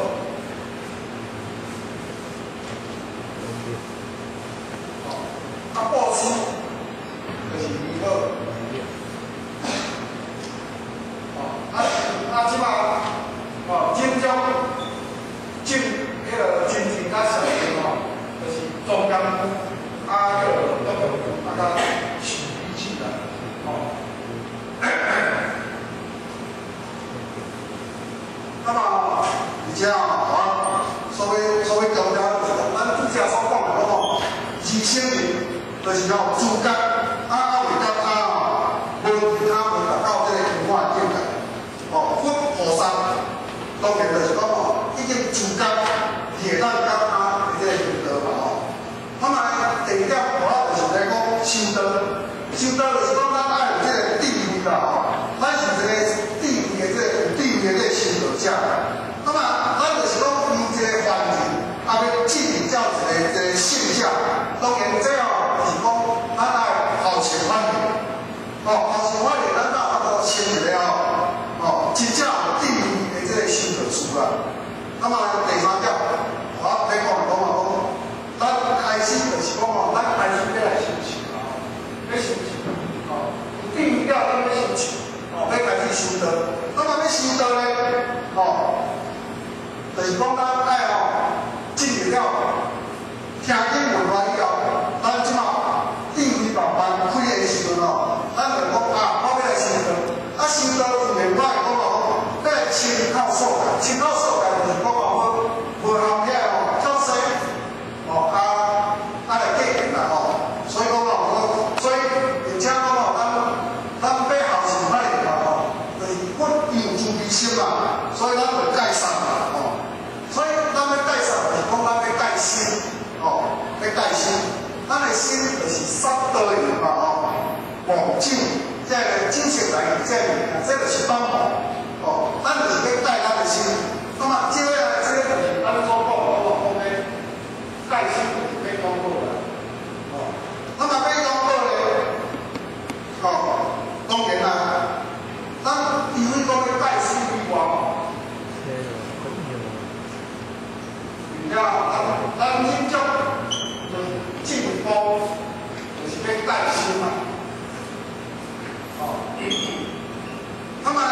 報紙就是米寶，即馬金鐘。金迄個金錢較小啲就是中央個那個取一氣的那麼而且所謂高價就是咱主持所講的2000年就是主角為甲無其他無達到這個文化境界佛菩薩當然就是講已經主角也當甲他這個原則嘛那麼第二點我就是來講修道，修道就是講咱愛有這個地位啦咱是一個地位的這個修道者，那麼咱就是講以這個環境要建立這樣子的這個現象，當然這樣就是講咱愛後前反應，後前反應咱到前一個真正有地位。 事啊。那么第三条，我要讲咱开始就是讲咱开始要来收钱啊，要收钱哦，有定了要收钱哦，要开始收道。那么要收道呢，哦，就是讲咱爱进入了听经文化以后，咱即马定位办班开的时阵咱就讲我要来收道。收道是另外讲要来亲口所教，亲口所教就是讲无效起来较细来计定啦所以讲所以并且讲咱买后是歹啦就是阮有自卑心嘛，所以咱就改善啦所以咱要改善就是讲咱要改心要改心，咱的心就是三道理嘛望酒。这个精神来，这就是方法咱就是要改咱的心。那么接下来这个就是咱所讲的改心就是要讲好啦。那么要讲好咧，当然啦，咱除非讲要改心以外咱真正就是进步，就是要改心嘛。那么，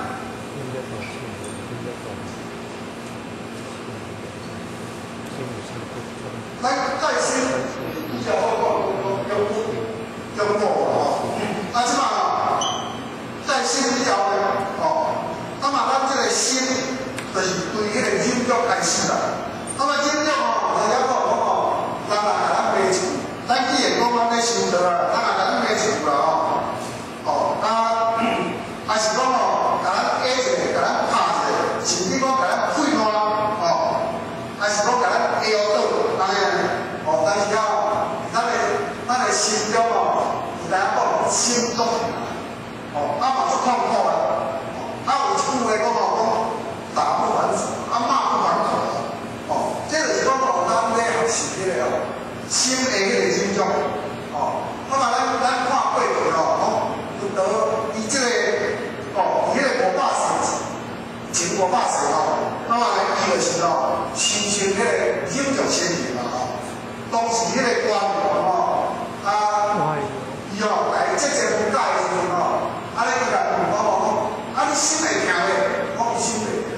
咱改心比较好讲即嘛改心以后呢，那么咱这个心就是对迄个忍辱开始啦。那么忍辱就要讲咱来甲咱买厝，咱既然讲咱要收道啦，咱来甲咱买厝啦还是讲甲咱压一下，甲咱拍一下，甚至讲甲咱废烂还是讲甲咱摇倒，安尼但是咱的心中有当讲心中嘛足痛苦啦，有一句话讲打不还手，骂不还口这就是讲咱要学习迄个心的迄个忍辱那么咱看过去有得伊这个伊迄个500岁前500岁那么伊就是亲像迄个忍辱先生当时迄个官员伊来节节不改的时阵伊来问我你心会听咧？我心袂听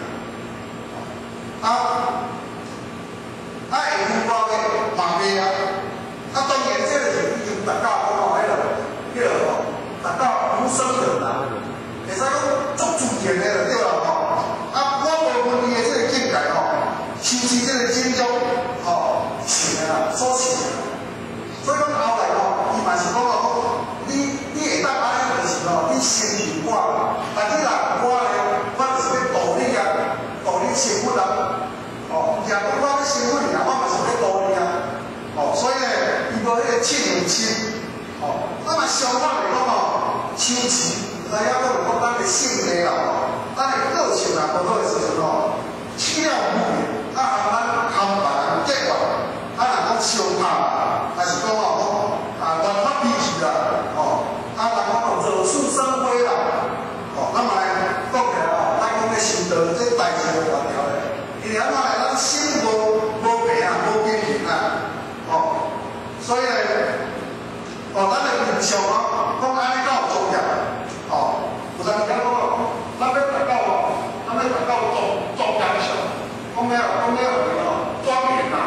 下句话咧嘛袂当然这个是已经达到迄个达到无声的人，会使讲足自然的就对啦我无问题的这个境界收起这个忍辱是的啦，所是的。所以讲后来伊嘛是讲你会当安尼就是你心平我，但你若我就是要道理道理生活毋是讲我要生活我嘛是要道理所以呢，伊无迄个亲有亲那么相反来讲收钱，知影讲咱的性格咱的个性无好的时阵起了唔好含别人结怨若讲相拍，还是讲乱发脾气啦人讲惹是生非啦那么来讲起来咱讲要收道，这代志就大条咧。因为咱心无平无平衡所以呢咱的面相讲安尼较有重要有人讲咱要达到庄严相，讲了庄严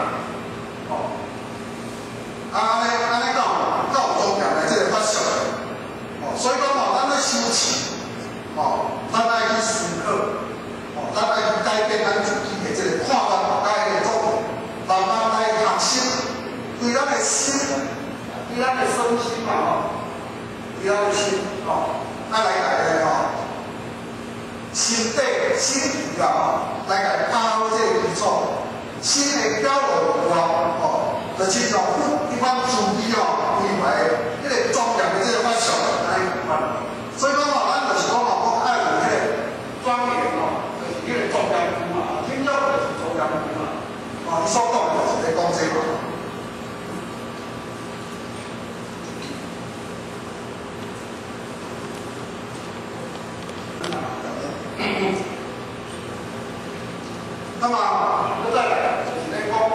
安尼较有庄严的这个法相所以讲咱要修持咱要去思考咱要去改变咱自己的这个看法，改个做慢慢来学习，对咱的心，对咱的身心对咱的心来改身体身体来改打好这个基础，心会表露就亲像一般自己规划迄个庄严的这个法相安尼所以讲咱就是讲爱有迄个庄严就是迄个庄严真正就是庄严伊所讲的就是在讲这个那么，我再来就是咧讲，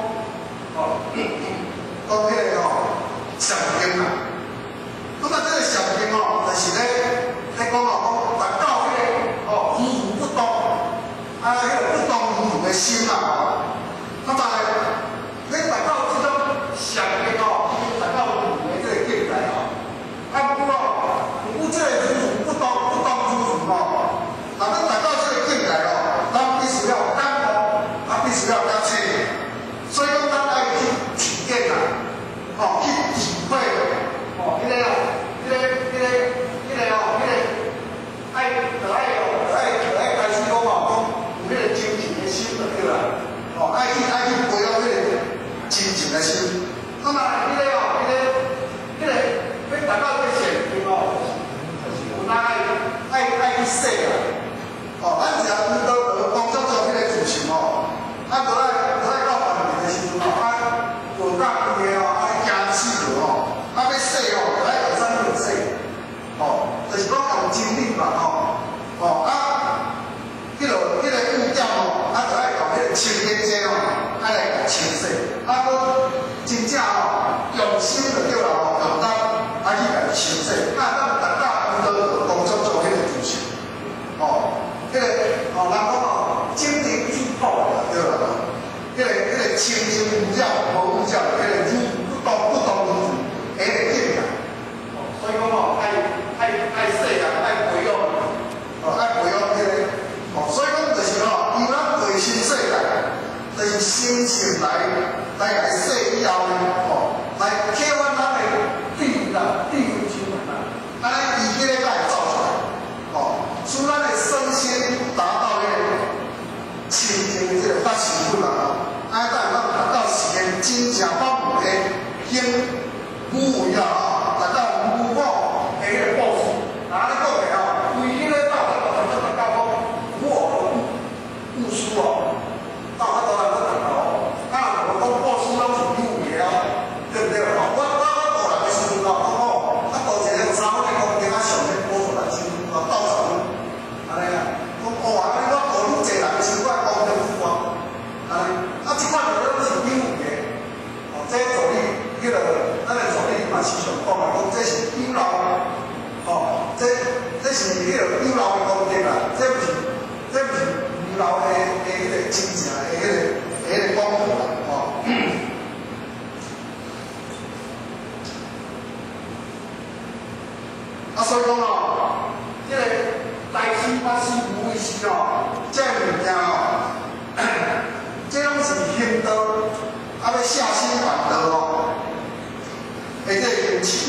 讲迄个上经啊。那么这个上经就是咧讲达到迄个夫妇不当，迄个不当夫妇的心啊。那么你达到这种上经达到夫妇的这个境界不过这个夫妇不当夫妇咱们达到这个境界咱必须要感恩，必须要感谢，所以讲咱爱去体验去体会爱开始讲有迄个真情的心就对啦，爱去培养迄个真情的心。那么要达到这个上境有哪爱去说啊，咱只要遇到工作做迄个事情就爱到万年的时阵无甲伊的惊死着要说就爱会怎样说就是讲用真理嘛迄个物件就爱用迄个清洁剂爱来清洗，搁真正用心就对啦用心去甲伊清洗，咱达到遇到工作做迄个事情迄个人讲精灵之后对啦迄个清清无染无污染，迄个不当污迄个境界所以讲爱说爱培养迄个所以讲就是由咱内心世界，就是心性来说以后来刻翻咱的智慧精神安尼意义才会走出来使咱的身心达到迄个清净的这个发心分安尼才会达到实现真正法门的行无为达到无我的迄个报酬。安尼讲的为迄个道德达到讲我勿输到遐多人都达到我讲报酬拢是有为的对不对我个人的时阵多一个有3分的工钱上面补助来收到手安尼讲你多人的时候工钱有安尼这款就拢是有为的这助理咱的助理嘛时常讲这是有劳这是迄个有劳的工钱这不是有劳的迄个真正的迄个功夫所以讲这个大师法师无畏师这物件这拢是行道，要下心办道这个坚持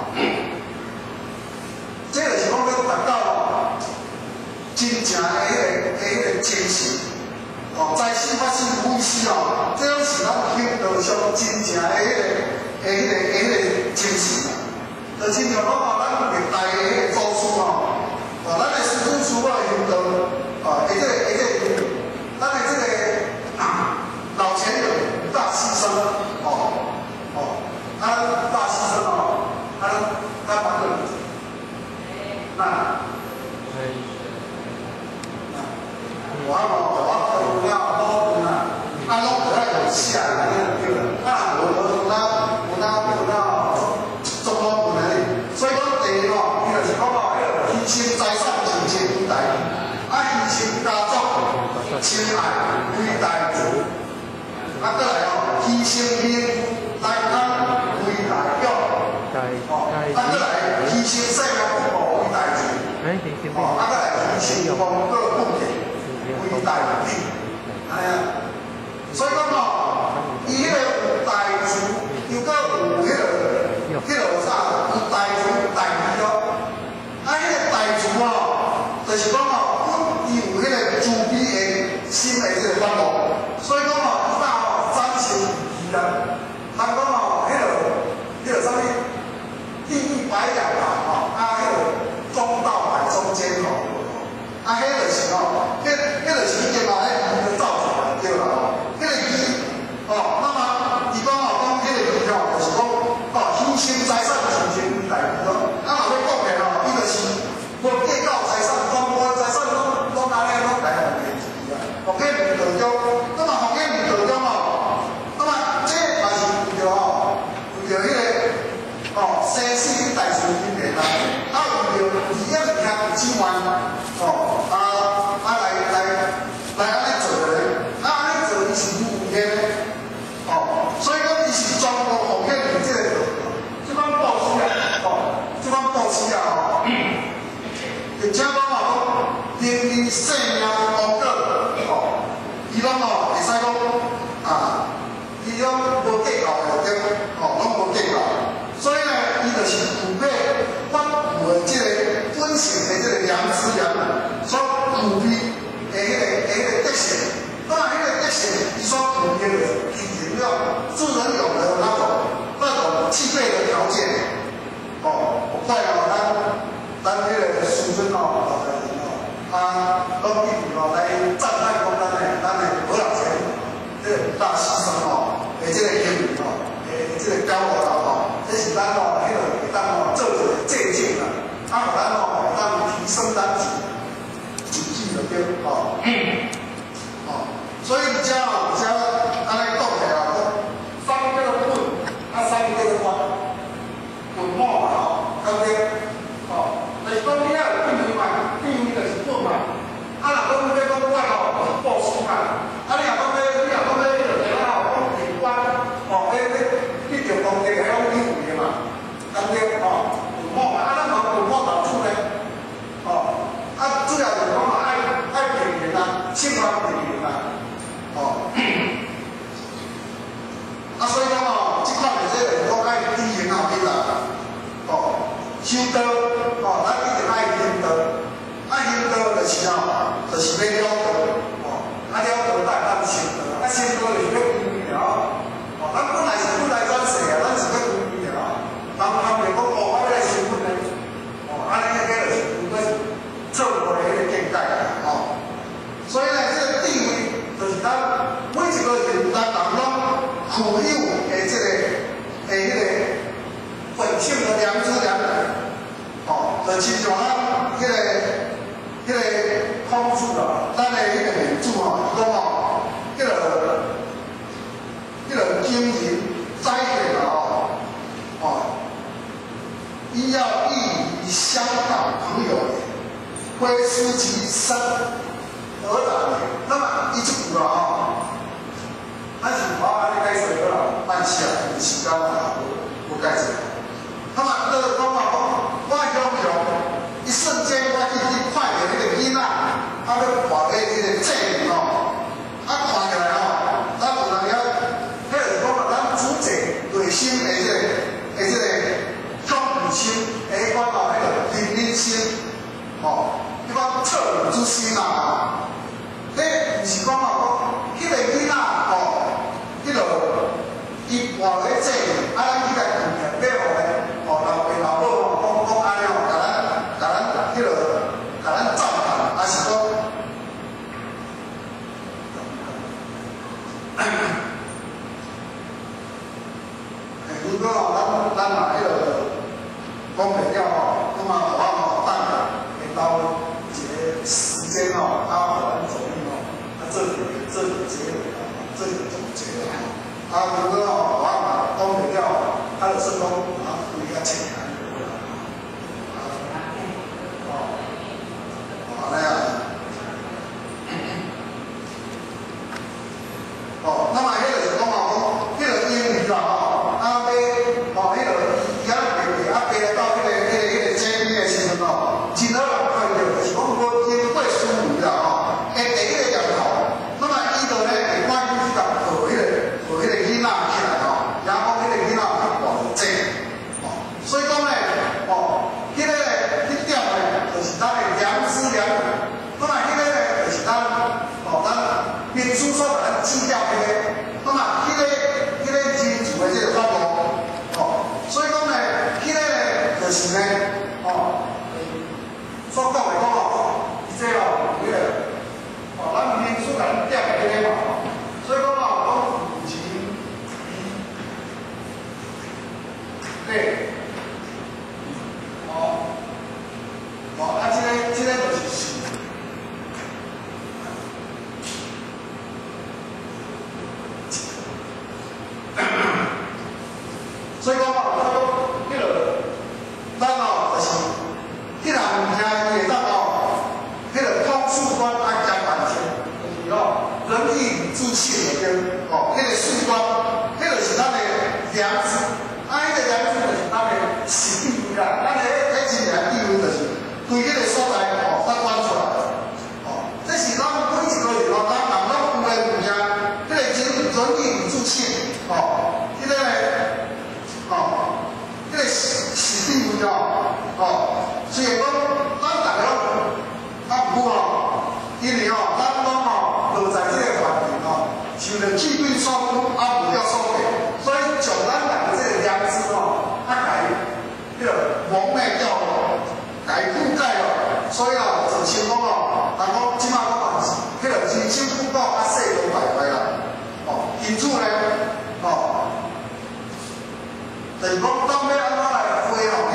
这个是讲要达到真正的迄个精神在师法师无畏师这拢是咱行道上真正的迄个精神就亲像咱历代的迄个祖师咱的师父师伯的行道这个咱的这个老前人大牺牲大牺牲他把个我有了多分拢可爱有写来对啦中国分的所以讲第一伊就是讲牺牲财产成全为大义牺牲家族亲爱为大慈再来牺牲命来康为大勇再来牺牲生命福报为大慈再来牺牲功德福田为大义所以讲伊迄个有大慈又搁有迄个啥有大慈大义迄个大慈就是讲伊有迄个慈悲的心的这个法度，所以讲展现义人，咱讲迄个啥物地狱白两迄个中道白中间迄个就是迄个是已经迄个造出来对啦迄个义那么伊讲迄个义就是讲牺牲财产成全为大义若要讲伊就是无计较财产，全部财产拢拿来来互骗钱啊！互骗就叫哦，会使讲啊，伊种无计较的对，哦，拢无计较，所以呢，伊就是具备法律的即个本性的即个良知良所具备的迄个特性。当然，迄个特性伊所具备的，形成了智人有的那种具备的条件。哦，有快哦，咱迄个师尊哦，老师哦，拢一直哦来赞叹讲咱的无老前，这个大牺牲哦，的这个英语哦，的这个教学啦哦，这是咱哦，迄个会当哦做一个借鉴啦，啊，咱哦会当提升咱自己的对哦，哦，所以而且哦，而且安尼讲起来哦，三叫做本，啊三叫做官，本末嘛哦，对不对？哦，就是讲你要有定位嘛，定位就是本嘛。啊，若讲要讲官哦，报书嘛。啊，你若讲要，你若讲要迄个地方哦，讲地官哦，你着当地迄种定位嘛，对不对？哦，本末嘛，啊，咱无本末导出咧，哦，啊，主要就是讲嘛，爱平衡啊，性格平衡啊，哦。啊，所以讲哦，即款的这个讲爱知行合一啦，哦，修道哦，咱一定爱行道，爱行道就是哦，就是要了道，哦，啊了道才会当成道，啊成道就是要归命了，哦，咱本来转世啊，咱是要归命了，人袂讲哦，我要来成本呢，哦，安尼迄个就是有个错误的迄个见解啦，哦，所以呢，这个地位就是咱每一个人咱人拢具有的这个迄个本性的良知良能，哦，就亲像咱迄个孔子啊，咱的迄个名著哦，讲哦，迄个经营栽培啊，哦，伊要益于香港朋友，归思其身而然。那么伊即句啊，哦，咱是无安尼解释好啦，慢些，时间啊，无解释。那么就是讲哦，我想象一瞬间，我去看着迄个囡仔，啊要画个迄个正面哦，啊看起来哦，咱有人遐，迄就是讲啊，咱主者内心的这个恭敬心，迄款哦，迄个怜悯心，哦，迄款恻隐之心啊，迄毋是讲哦，迄个囡仔哦，迄个伊画个正面，啊咱去甲看起来，要互咧。哦，老爸老母哦，讲安尼哦，甲咱迄落，甲咱赞叹，还是讲，如果哦，咱嘛迄落讲袂了哦，那么我哦，等下到一个时间哦，啊，互咱做呢哦，啊，做个结尾啊，做个总结啊，如果哦，我嘛讲袂了，啊，就算讲啊。较清闲，安尼啊，哦，那么迄个是讲哦，迄个英语啦吼，啊，要哦，迄个伊啊背啊背到迄个正面的时阵哦，真好人看到，就是讲无经过思维啦吼，第一个念头，那么伊就咧会关于去甲学迄个囡仔起来吼，然后迄个囡仔去画正。所以讲呢，哦，迄个迄点呢，就是咱的良知良能。那么迄个呢，就是咱哦，咱民书所甲咱指掉迄个，那么迄个人主的这个法律，哦，所以讲呢，迄个呢，就是呢，哦，所讲的讲哦，这哦，迄个哦，咱民书甲咱掉迄个嘛，所以讲哦，讲以前对。哦，啊，这个就是，所以讲哦，迄个，咱哦，就是，迄人物件伊会当哦，迄个通俗观爱讲半天，就是哦，仁义之气的对，哦，迄个事观，迄个是咱的良知，啊，迄个良知就是咱的实地啦，咱的迄真正地位就是。对迄个所在哦，发展出来，哦，这是咱每一个人哦，咱人拢有的物件， 受着气对双啊无了所给，所以从咱人这个良知哦，啊，来迄个蒙昧掉哦，来覆盖哦，所以哦，就像讲哦，人讲即马讲嘛，迄个人生不够啊，世道败坏啦，哦，因此呢，哦，就是讲当要安怎来花哦，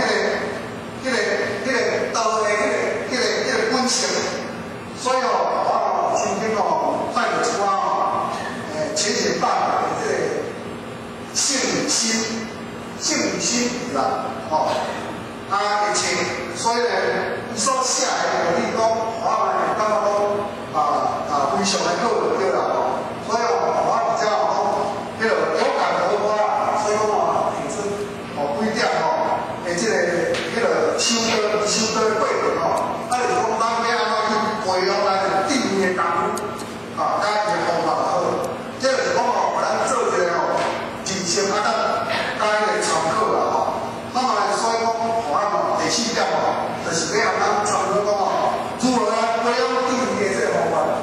道的本性，所以哦，我今天哦，带着一寡哦，浅显大白的这个圣女心啦，哦，啊，会切，所以呢，伊所写的就是讲，我们感觉讲非常的好就对啦，哦，所以哦，我比较讲，迄个有感而发啦，所以讲哦，提出几点哦，这个迄个修道的过程哦，啊，就是讲咱要安怎去培养咱的定义的功夫，啊，甲伊的方法好，这就是讲哦，咱做一个哦，人生啊，甲伊个参考啦吼。那么呢，所以讲，咱哦第四点哦，就是要咱参考讲哦，如何来培养定义的这个方法。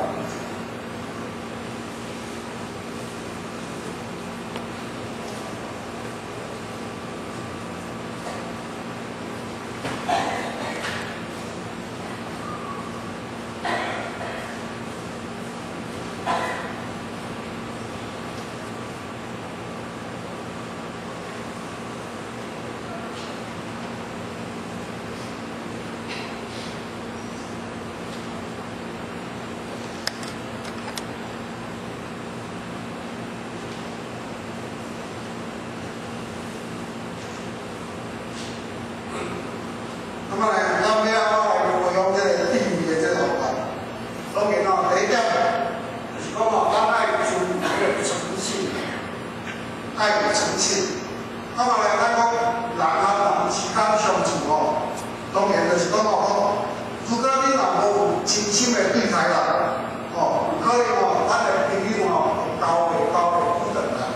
那么呢，咱要来培养这个定义的这个方法。当然哦，第一点就是讲哦，咱爱尊这个诚信，爱有诚信。那么呢，咱讲人啊，时间相处哦，当然就是讲哦，如果你若无真心的对待啦，哦，有可能哦，咱的朋友哦，会交不等啦，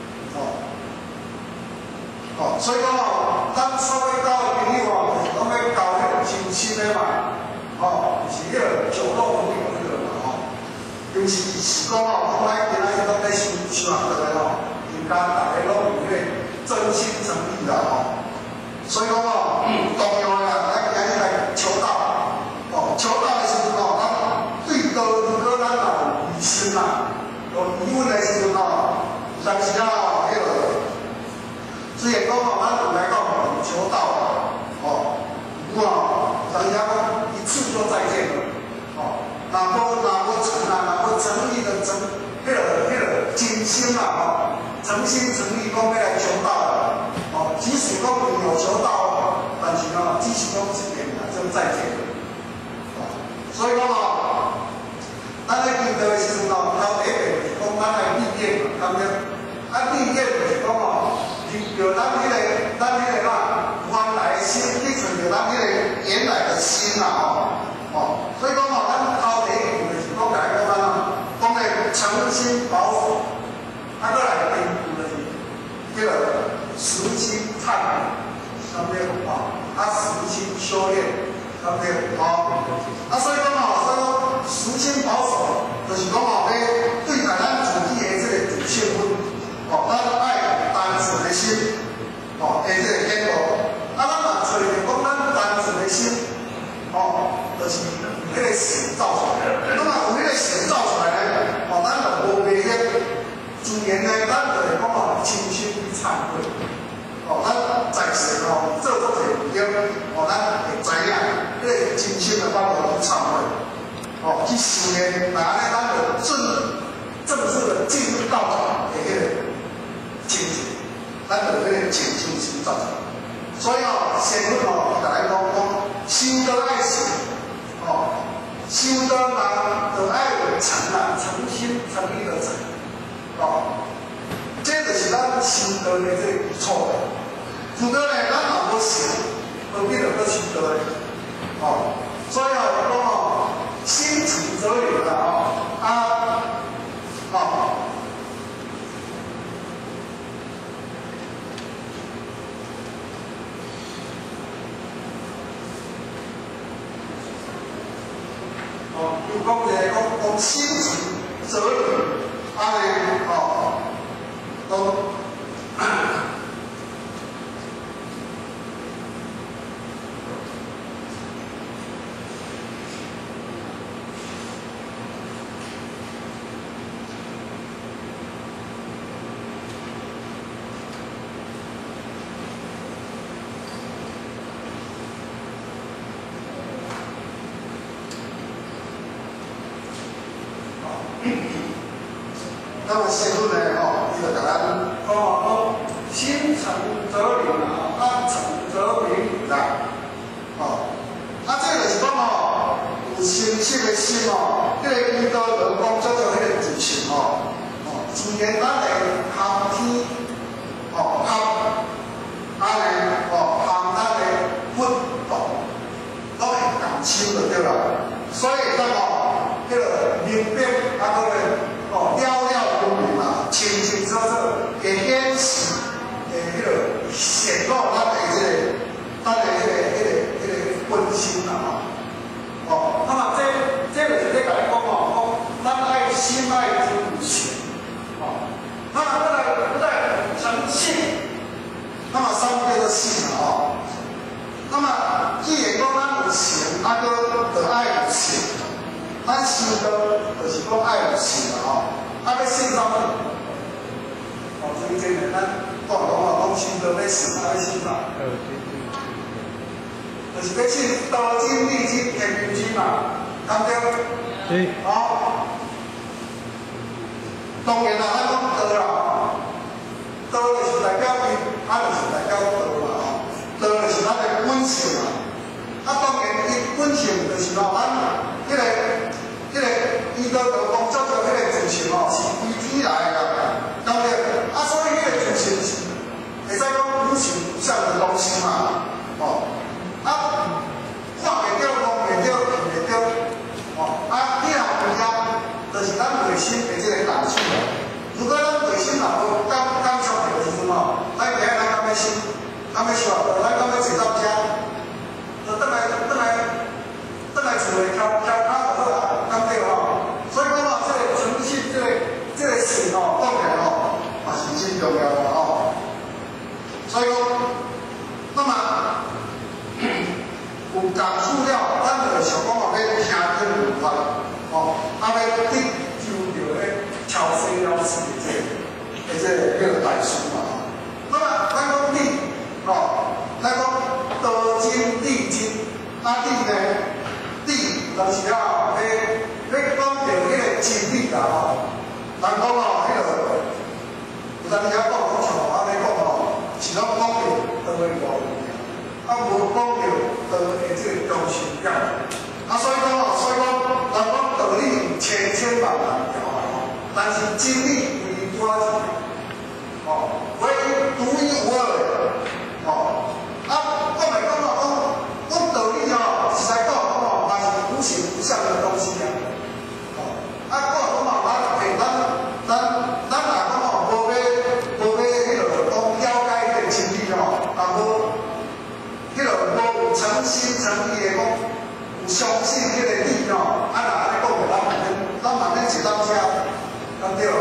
哦，所以讲哦，咱所谓交的朋友哦，就是讲要交迄个真心的嘛，哦，就是迄个酒肉朋友迄个嘛，吼，尤其是讲哦，咱今仔日拢在想落来哦，应该大家拢有迄个真心诚意啦，吼，所以讲哦，重要的啦，咱今仔日来求道，哦，求道的时阵哦，咱对道如果咱若有疑心啦，有疑问的时阵哦，有当时啊，迄个。虽然讲哦，咱有来到求道啦，哦，不过哦，人家讲一次就再见了，哦，哪无诚啊，哪无诚意的迄个真心啦，哦，诚心诚意讲要来求道啦，哦，即使讲有求道哦，但是哦，只是讲一面啦，就再见了，哦，所以讲哦，咱咧见到的时阵哦，头第一遍就是讲咱来历练嘛，对不对？啊，历练就是讲哦。有咱迄个嘛，原来的心，你存着咱迄个原来的心啦，哦，所以讲哦，咱头第一步就是讲来讲咱哦，讲个诚心保守，啊，再来第二步就是迄个实心忏悔，三点五啊，实心修炼，三点五啊，所以讲哦，实心保守，就是讲哦，要对待咱自己的这个主性分，哦，咱爱。单纯的心，哦，这个显露。啊，咱若找着讲咱单纯的心，哦，就是有迄个神造出来。那么有迄个神造出来呢，哦，咱就无袂晓。自然呢，咱就是讲哦，真心去忏悔。哦，咱在世哦，做作者唔对，哦，咱会知影，迄个真心的帮我去忏悔。哦，去修炼，那安尼咱就正式的进入道场的迄个。清净，咱就迄个清净心造成。所以哦，先分哦，伊来讲修道爱行，哦，修道人就爱有诚啦，诚心诚意的诚，哦，这就是咱修道的这个基础的。如果呢，咱若无行，何必着去修道呢？哦，所以哦，讲哦，心诚则灵啦，哦，哦。有讲一个讲心诚则灵，啊嘞， 那么师傅呢，伊就甲咱讲心诚则灵啊，诚则灵啦，这就是讲有诚实的心迄个伊道人讲叫做迄个自信自然咱会含天含安尼含咱的佛道，拢会共修就对啦。所以咱迄个明白搁咧了了分明嘛，清清楚楚会显示，会迄个显露咱的迄个本心啦那么这就是咧甲你讲咱爱心爱之心那么再来诚信，那么三叫做信那么既然讲咱有情，搁就爱有信。咱修道就是讲爱有信要信啥物？所以真诶，咱讲修道要信要信啥？就是要信道经、理经、天命经嘛，对不对？对。当然啦，咱讲道啦，道就是代表伊，就是代表道嘛道就是咱的本性嘛。当然，伊本性就是咱迄个伊道就讲叫做迄个自信是归天来的，对不对？所以迄个自信是会使讲有形有相的东西嘛，看袂到、摸袂到、闻袂到，你若有了，就是咱内心的这个感受。如果咱内心若无感受到的时阵咱今日咱敢要修，敢要修咱敢要坐到遮，就转来厝内敲敲卡就好啦，对不对所以讲这个诚信，这个信当然也是真重要的所以讲，那么有感触了，咱就想讲要听这文法要得就着咧超生了事的这个大师嘛那么咱讲理咱讲道经、地经，理呢？理就是要讲到迄个真理啦人讲迄个，有当时讲讲是拢讲到道的外面，无讲到道的这个中心点。所以讲，人讲道理有千千万万条但是真理唯一多一条，唯一独一无二的，我咪讲讲道理实在讲嘛是无形无相的东西我讲咱若讲无要迄个讲了解迄个真理无迄个无有诚心诚意的讲有相信迄个理若安尼讲咱慢慢一当车，对不对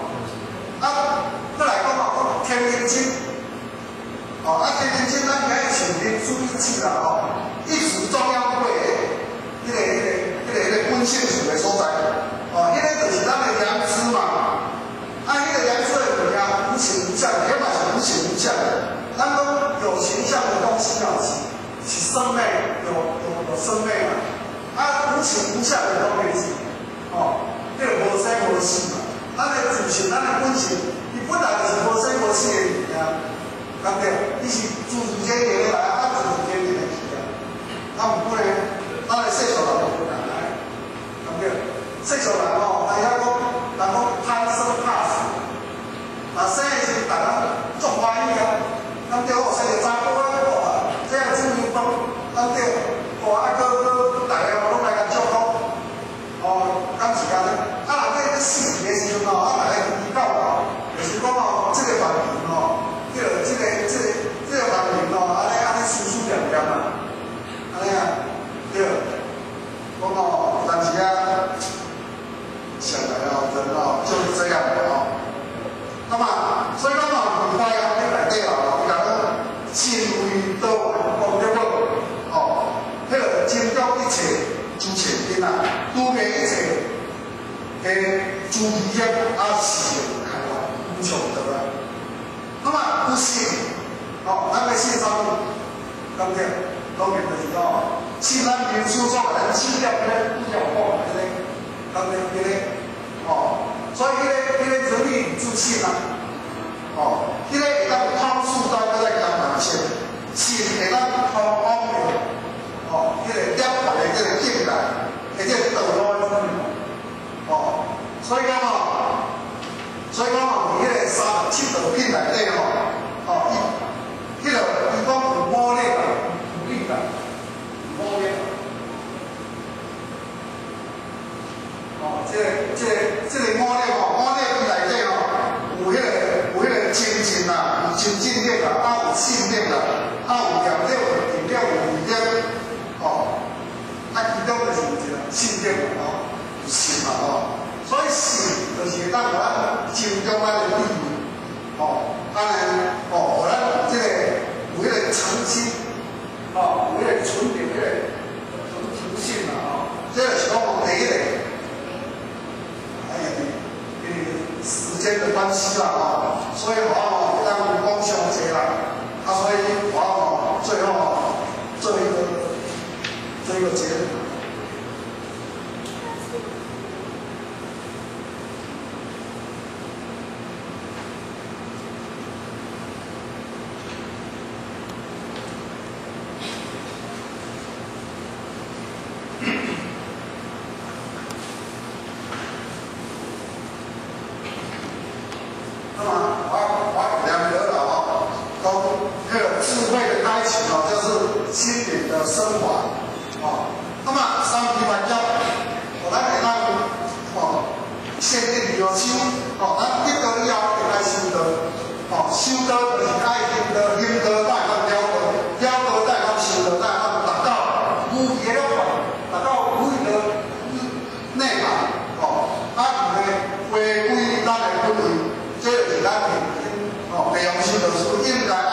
再来讲天命经，天命经咱今日像民主一致啦一直中央会迄个本性处的所在，迄个就是咱的良知嘛。迄个良知的物件无形无相，迄嘛是无形无相的。咱讲有形象的东西是生命，有生命嘛。无形无相的东西迄个无生无死嘛。咱的自信，咱的本性，伊本来就是无生无死的物件，对不对？伊是自然间来，自然间来去毋过呢，咱的世俗人就不敢来，对不对？世俗人人讲贪生怕死，生的时大家足欢喜对不对？生个查甫这样子运动，对不对？大家拢来甲祝福，敢是安尼？人在死的时阵大家祈祷就是讲这个万民这个万民安尼舒舒凉凉安尼对，讲但是想来人就是这样的那么所以讲文化内底伊讲真为道讲对无迄个真教一切诸前因拄过一切的诸义业是开发无穷的那么不信咱要信啥物？对不对？当然就是信咱民书所咱信了迄个不要讲迄个，对不对？所以迄个人信啊，哦，迄个会当透视到搁再加慢性，信会当通往着，哦，迄个涅槃的这个境界，或者道路的方面，哦，所以讲吼，伫迄个37道品内底吼，哦，伊讲有魔力啊，有力啊，魔力啊。哦，这个魔力吼，魔力伊内底吼有迄个精进啊，有精进力啊，有信力啊，有念力、定力、有毅力，哦，其中就是有一个信力嘛，吼，有信嘛，吼，所以信就是会当互咱心中咱的理念，哦，安尼，哦，互咱有迄个诚心，哦，有迄个纯正迄个诚信嘛，吼，这就是讲第一个。时间的关系啦，哦，所以我让光兄节啦，所以我最后做一个结论。心灵的升华，哦，那么三批万教，咱会当先定要修，咱得道以后会来修道，修道就是爱行道，行道才会当了道，了道才会当修道，才会当达到无疑的达到无疑的内涵，伊个回归咱的本位，这就是咱的培养修道师应该。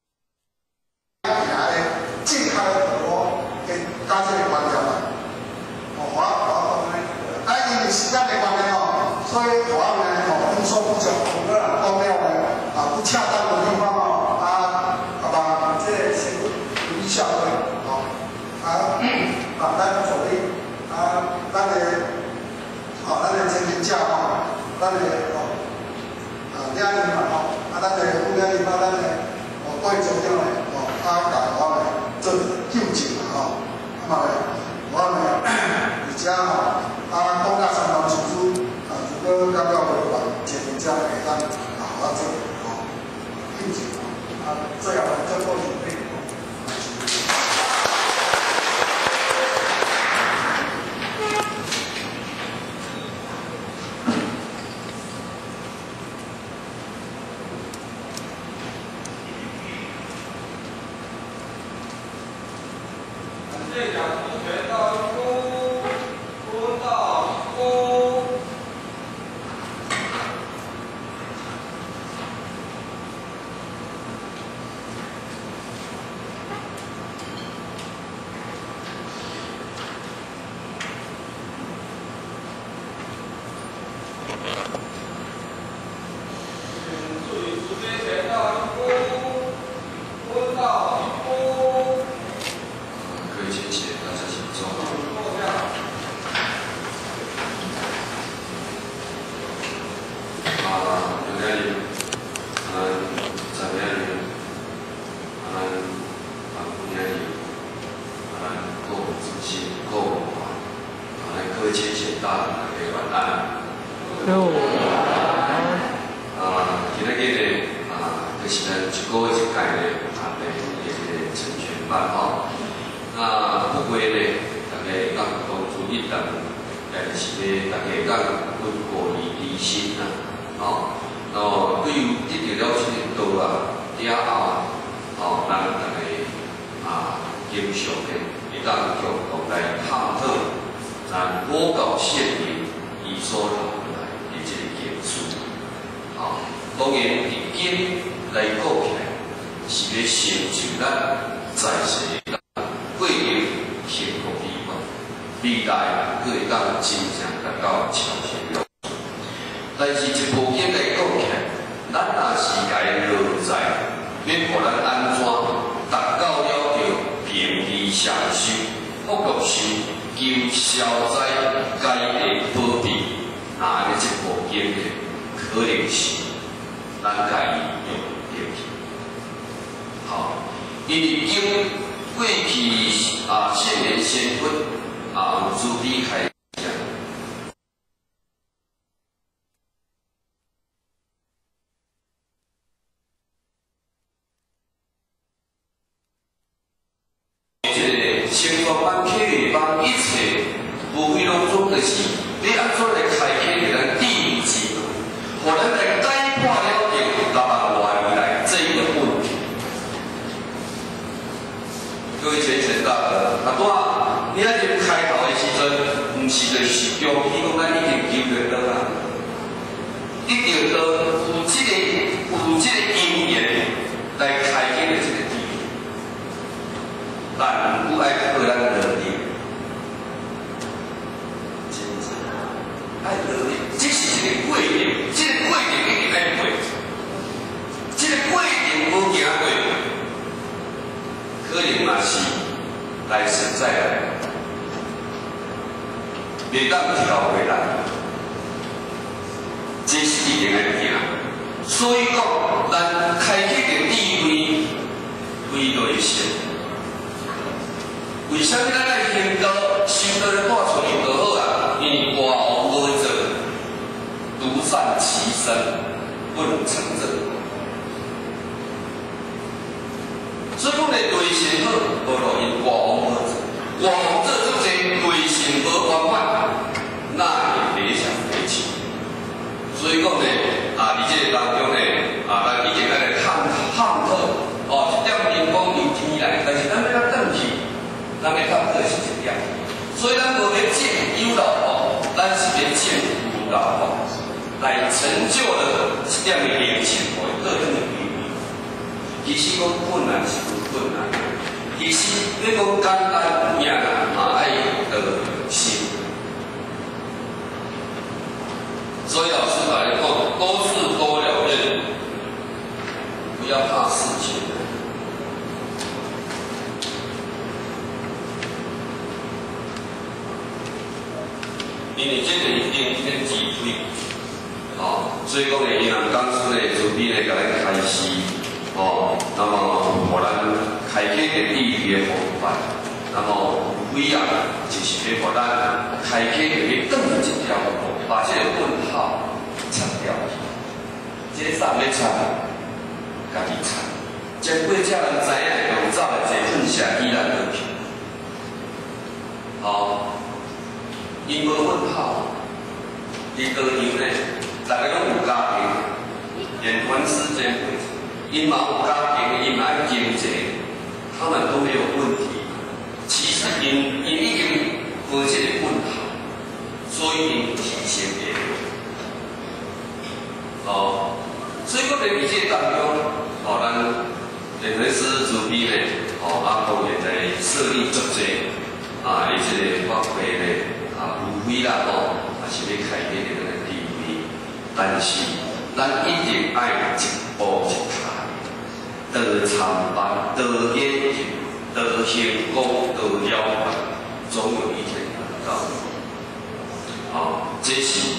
所以我呢，不说不讲，有个人讲了呢，不恰当的地方把这个先一下对，咱做的咱的前评价咱的领域嘛咱的副领域咱的各位组长呢甲我呢做纠正嘛我呢而且讲甲三堂师傅。如果感觉无办，前面才会当我做应酬最后再做准备。 这讲出拳到弓，弓到弓。 可能性咱家己用入去。好，因为经过去圣人先佛有慈悲开。 生活班、课业班，一切无非拢总就是你安怎来开启咱第二次，互咱来解破了定6万外以来这一个问题。各位全大哥，你啊入开头的时阵，毋是就是中医讲咱已经求得到啦，一定要有这个因缘来开启的这个。 但有爱靠咱能力，真正爱能力，这是一个过程，这个过程一定爱过，这个过程无行过，可能嘛是来实在来，袂当跳回来，这是一定爱行。所以讲，咱开启的地位为内心。 为什么咱来行道、修道咧看出去就好啊？因为外王无做，独善其身，不能成正。所以讲咧，内心好，无路因外王无做，外王做足济，内心无圆满，那会理想袂起。所以讲咧，伫这个当中咧，咱一定要来探讨，一点灵光由天来，但是咱要转去。 咱要探讨是一点，所以咱无要见有老法，咱是要见有老法，来成就了这点的灵性和个人的地位。其实讲困难是有困难，其实你讲简单有影嘛爱有心。所以老师来讲，都是多了任，不要怕事情。 因为这个一定天机会，所以讲呢，银行公司呢，就比呢，甲咱开始，那么互咱开启的第一个方法，那么无非就是要互咱开启的去转一条路，把这个问号拆掉去，这个啥要拆？家己拆，将过家人知影用走的这份下依然和平，好。 因无问号，伊高样呢？大家拢有家庭，连婚时间过，因嘛有家庭，因嘛爱经济，他们都没有问题。其实因已经无这个问号，所以因提前给。所以讲在这个当中，咱认为是慈悲呢，当然在设立足济伊这个法规呢。 无非啦也是要开启这个地位，但是咱一定爱一步一踏，道参半，道演进，道行功，道了凡，总有一天达到。这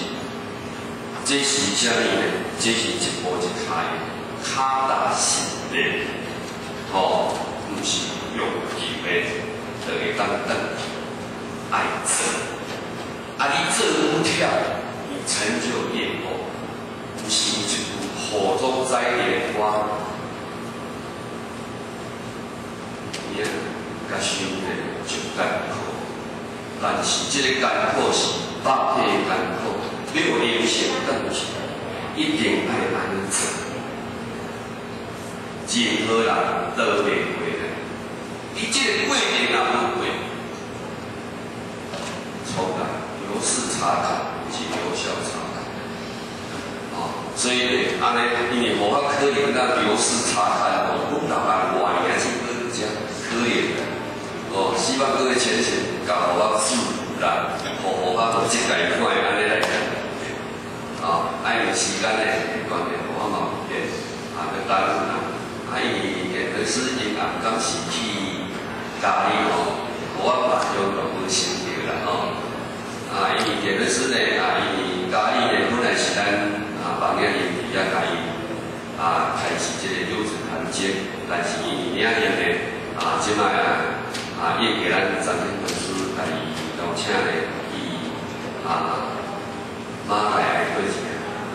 是啥物呢？这是一步一踏的，脚踏实地，不是用以为就会当等爱做。 你做舞跳，你成就业果，不是一句火中栽莲花，你甲修的就艰苦，但是这个艰苦是百倍艰苦，要有灵性转去，一定爱安尼做，任何人都袂过的，你这个过程也不过，从来。 留式查考及留校查考，所以呢，安尼因为无法可能咱留式查考，我6万外还是更加可怜的。希望各位先生教我自然，互我有即个款安尼来讲，爱用时间呢，锻炼我嘛变，个耽误啦。因为现在是因当时去家里我马上就分成着啦因为电视呢，因为家里呢本来是咱房间里比较介意， 即摆业给咱张天本师来邀请咧，伊马来对起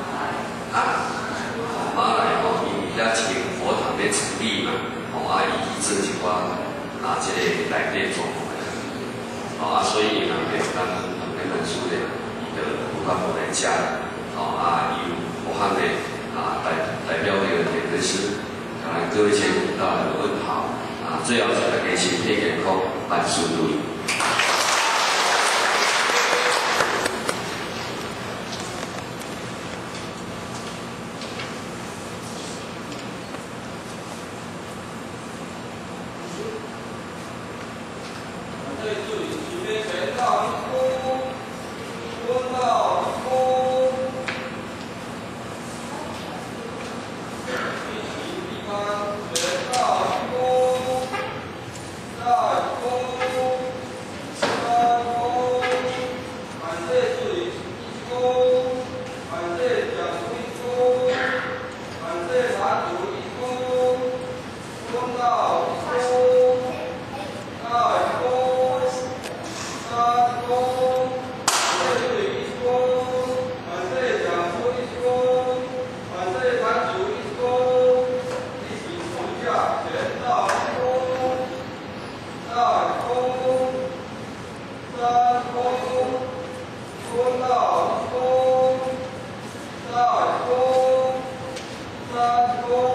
马来吼，伊遐一个佛堂咧成立嘛，伊做一寡即个内底状况的，所以呢，给咱张天本师咧，伊就有法无来遮，伊有武汉咧代表这个天本师，各位前领导的问好。最后是大家身体健康，万事如意。 在这里，前面全到一公，蹲到一公，一起地方全到一公。再攻，三攻，反对助理一攻，反对讲出一攻，反对马主一攻，攻到一攻，再攻，三攻，反对助理一攻，反对讲出一攻，反对马主一攻，一起除下全到一攻。再攻，三攻，攻到一攻，再攻，三攻。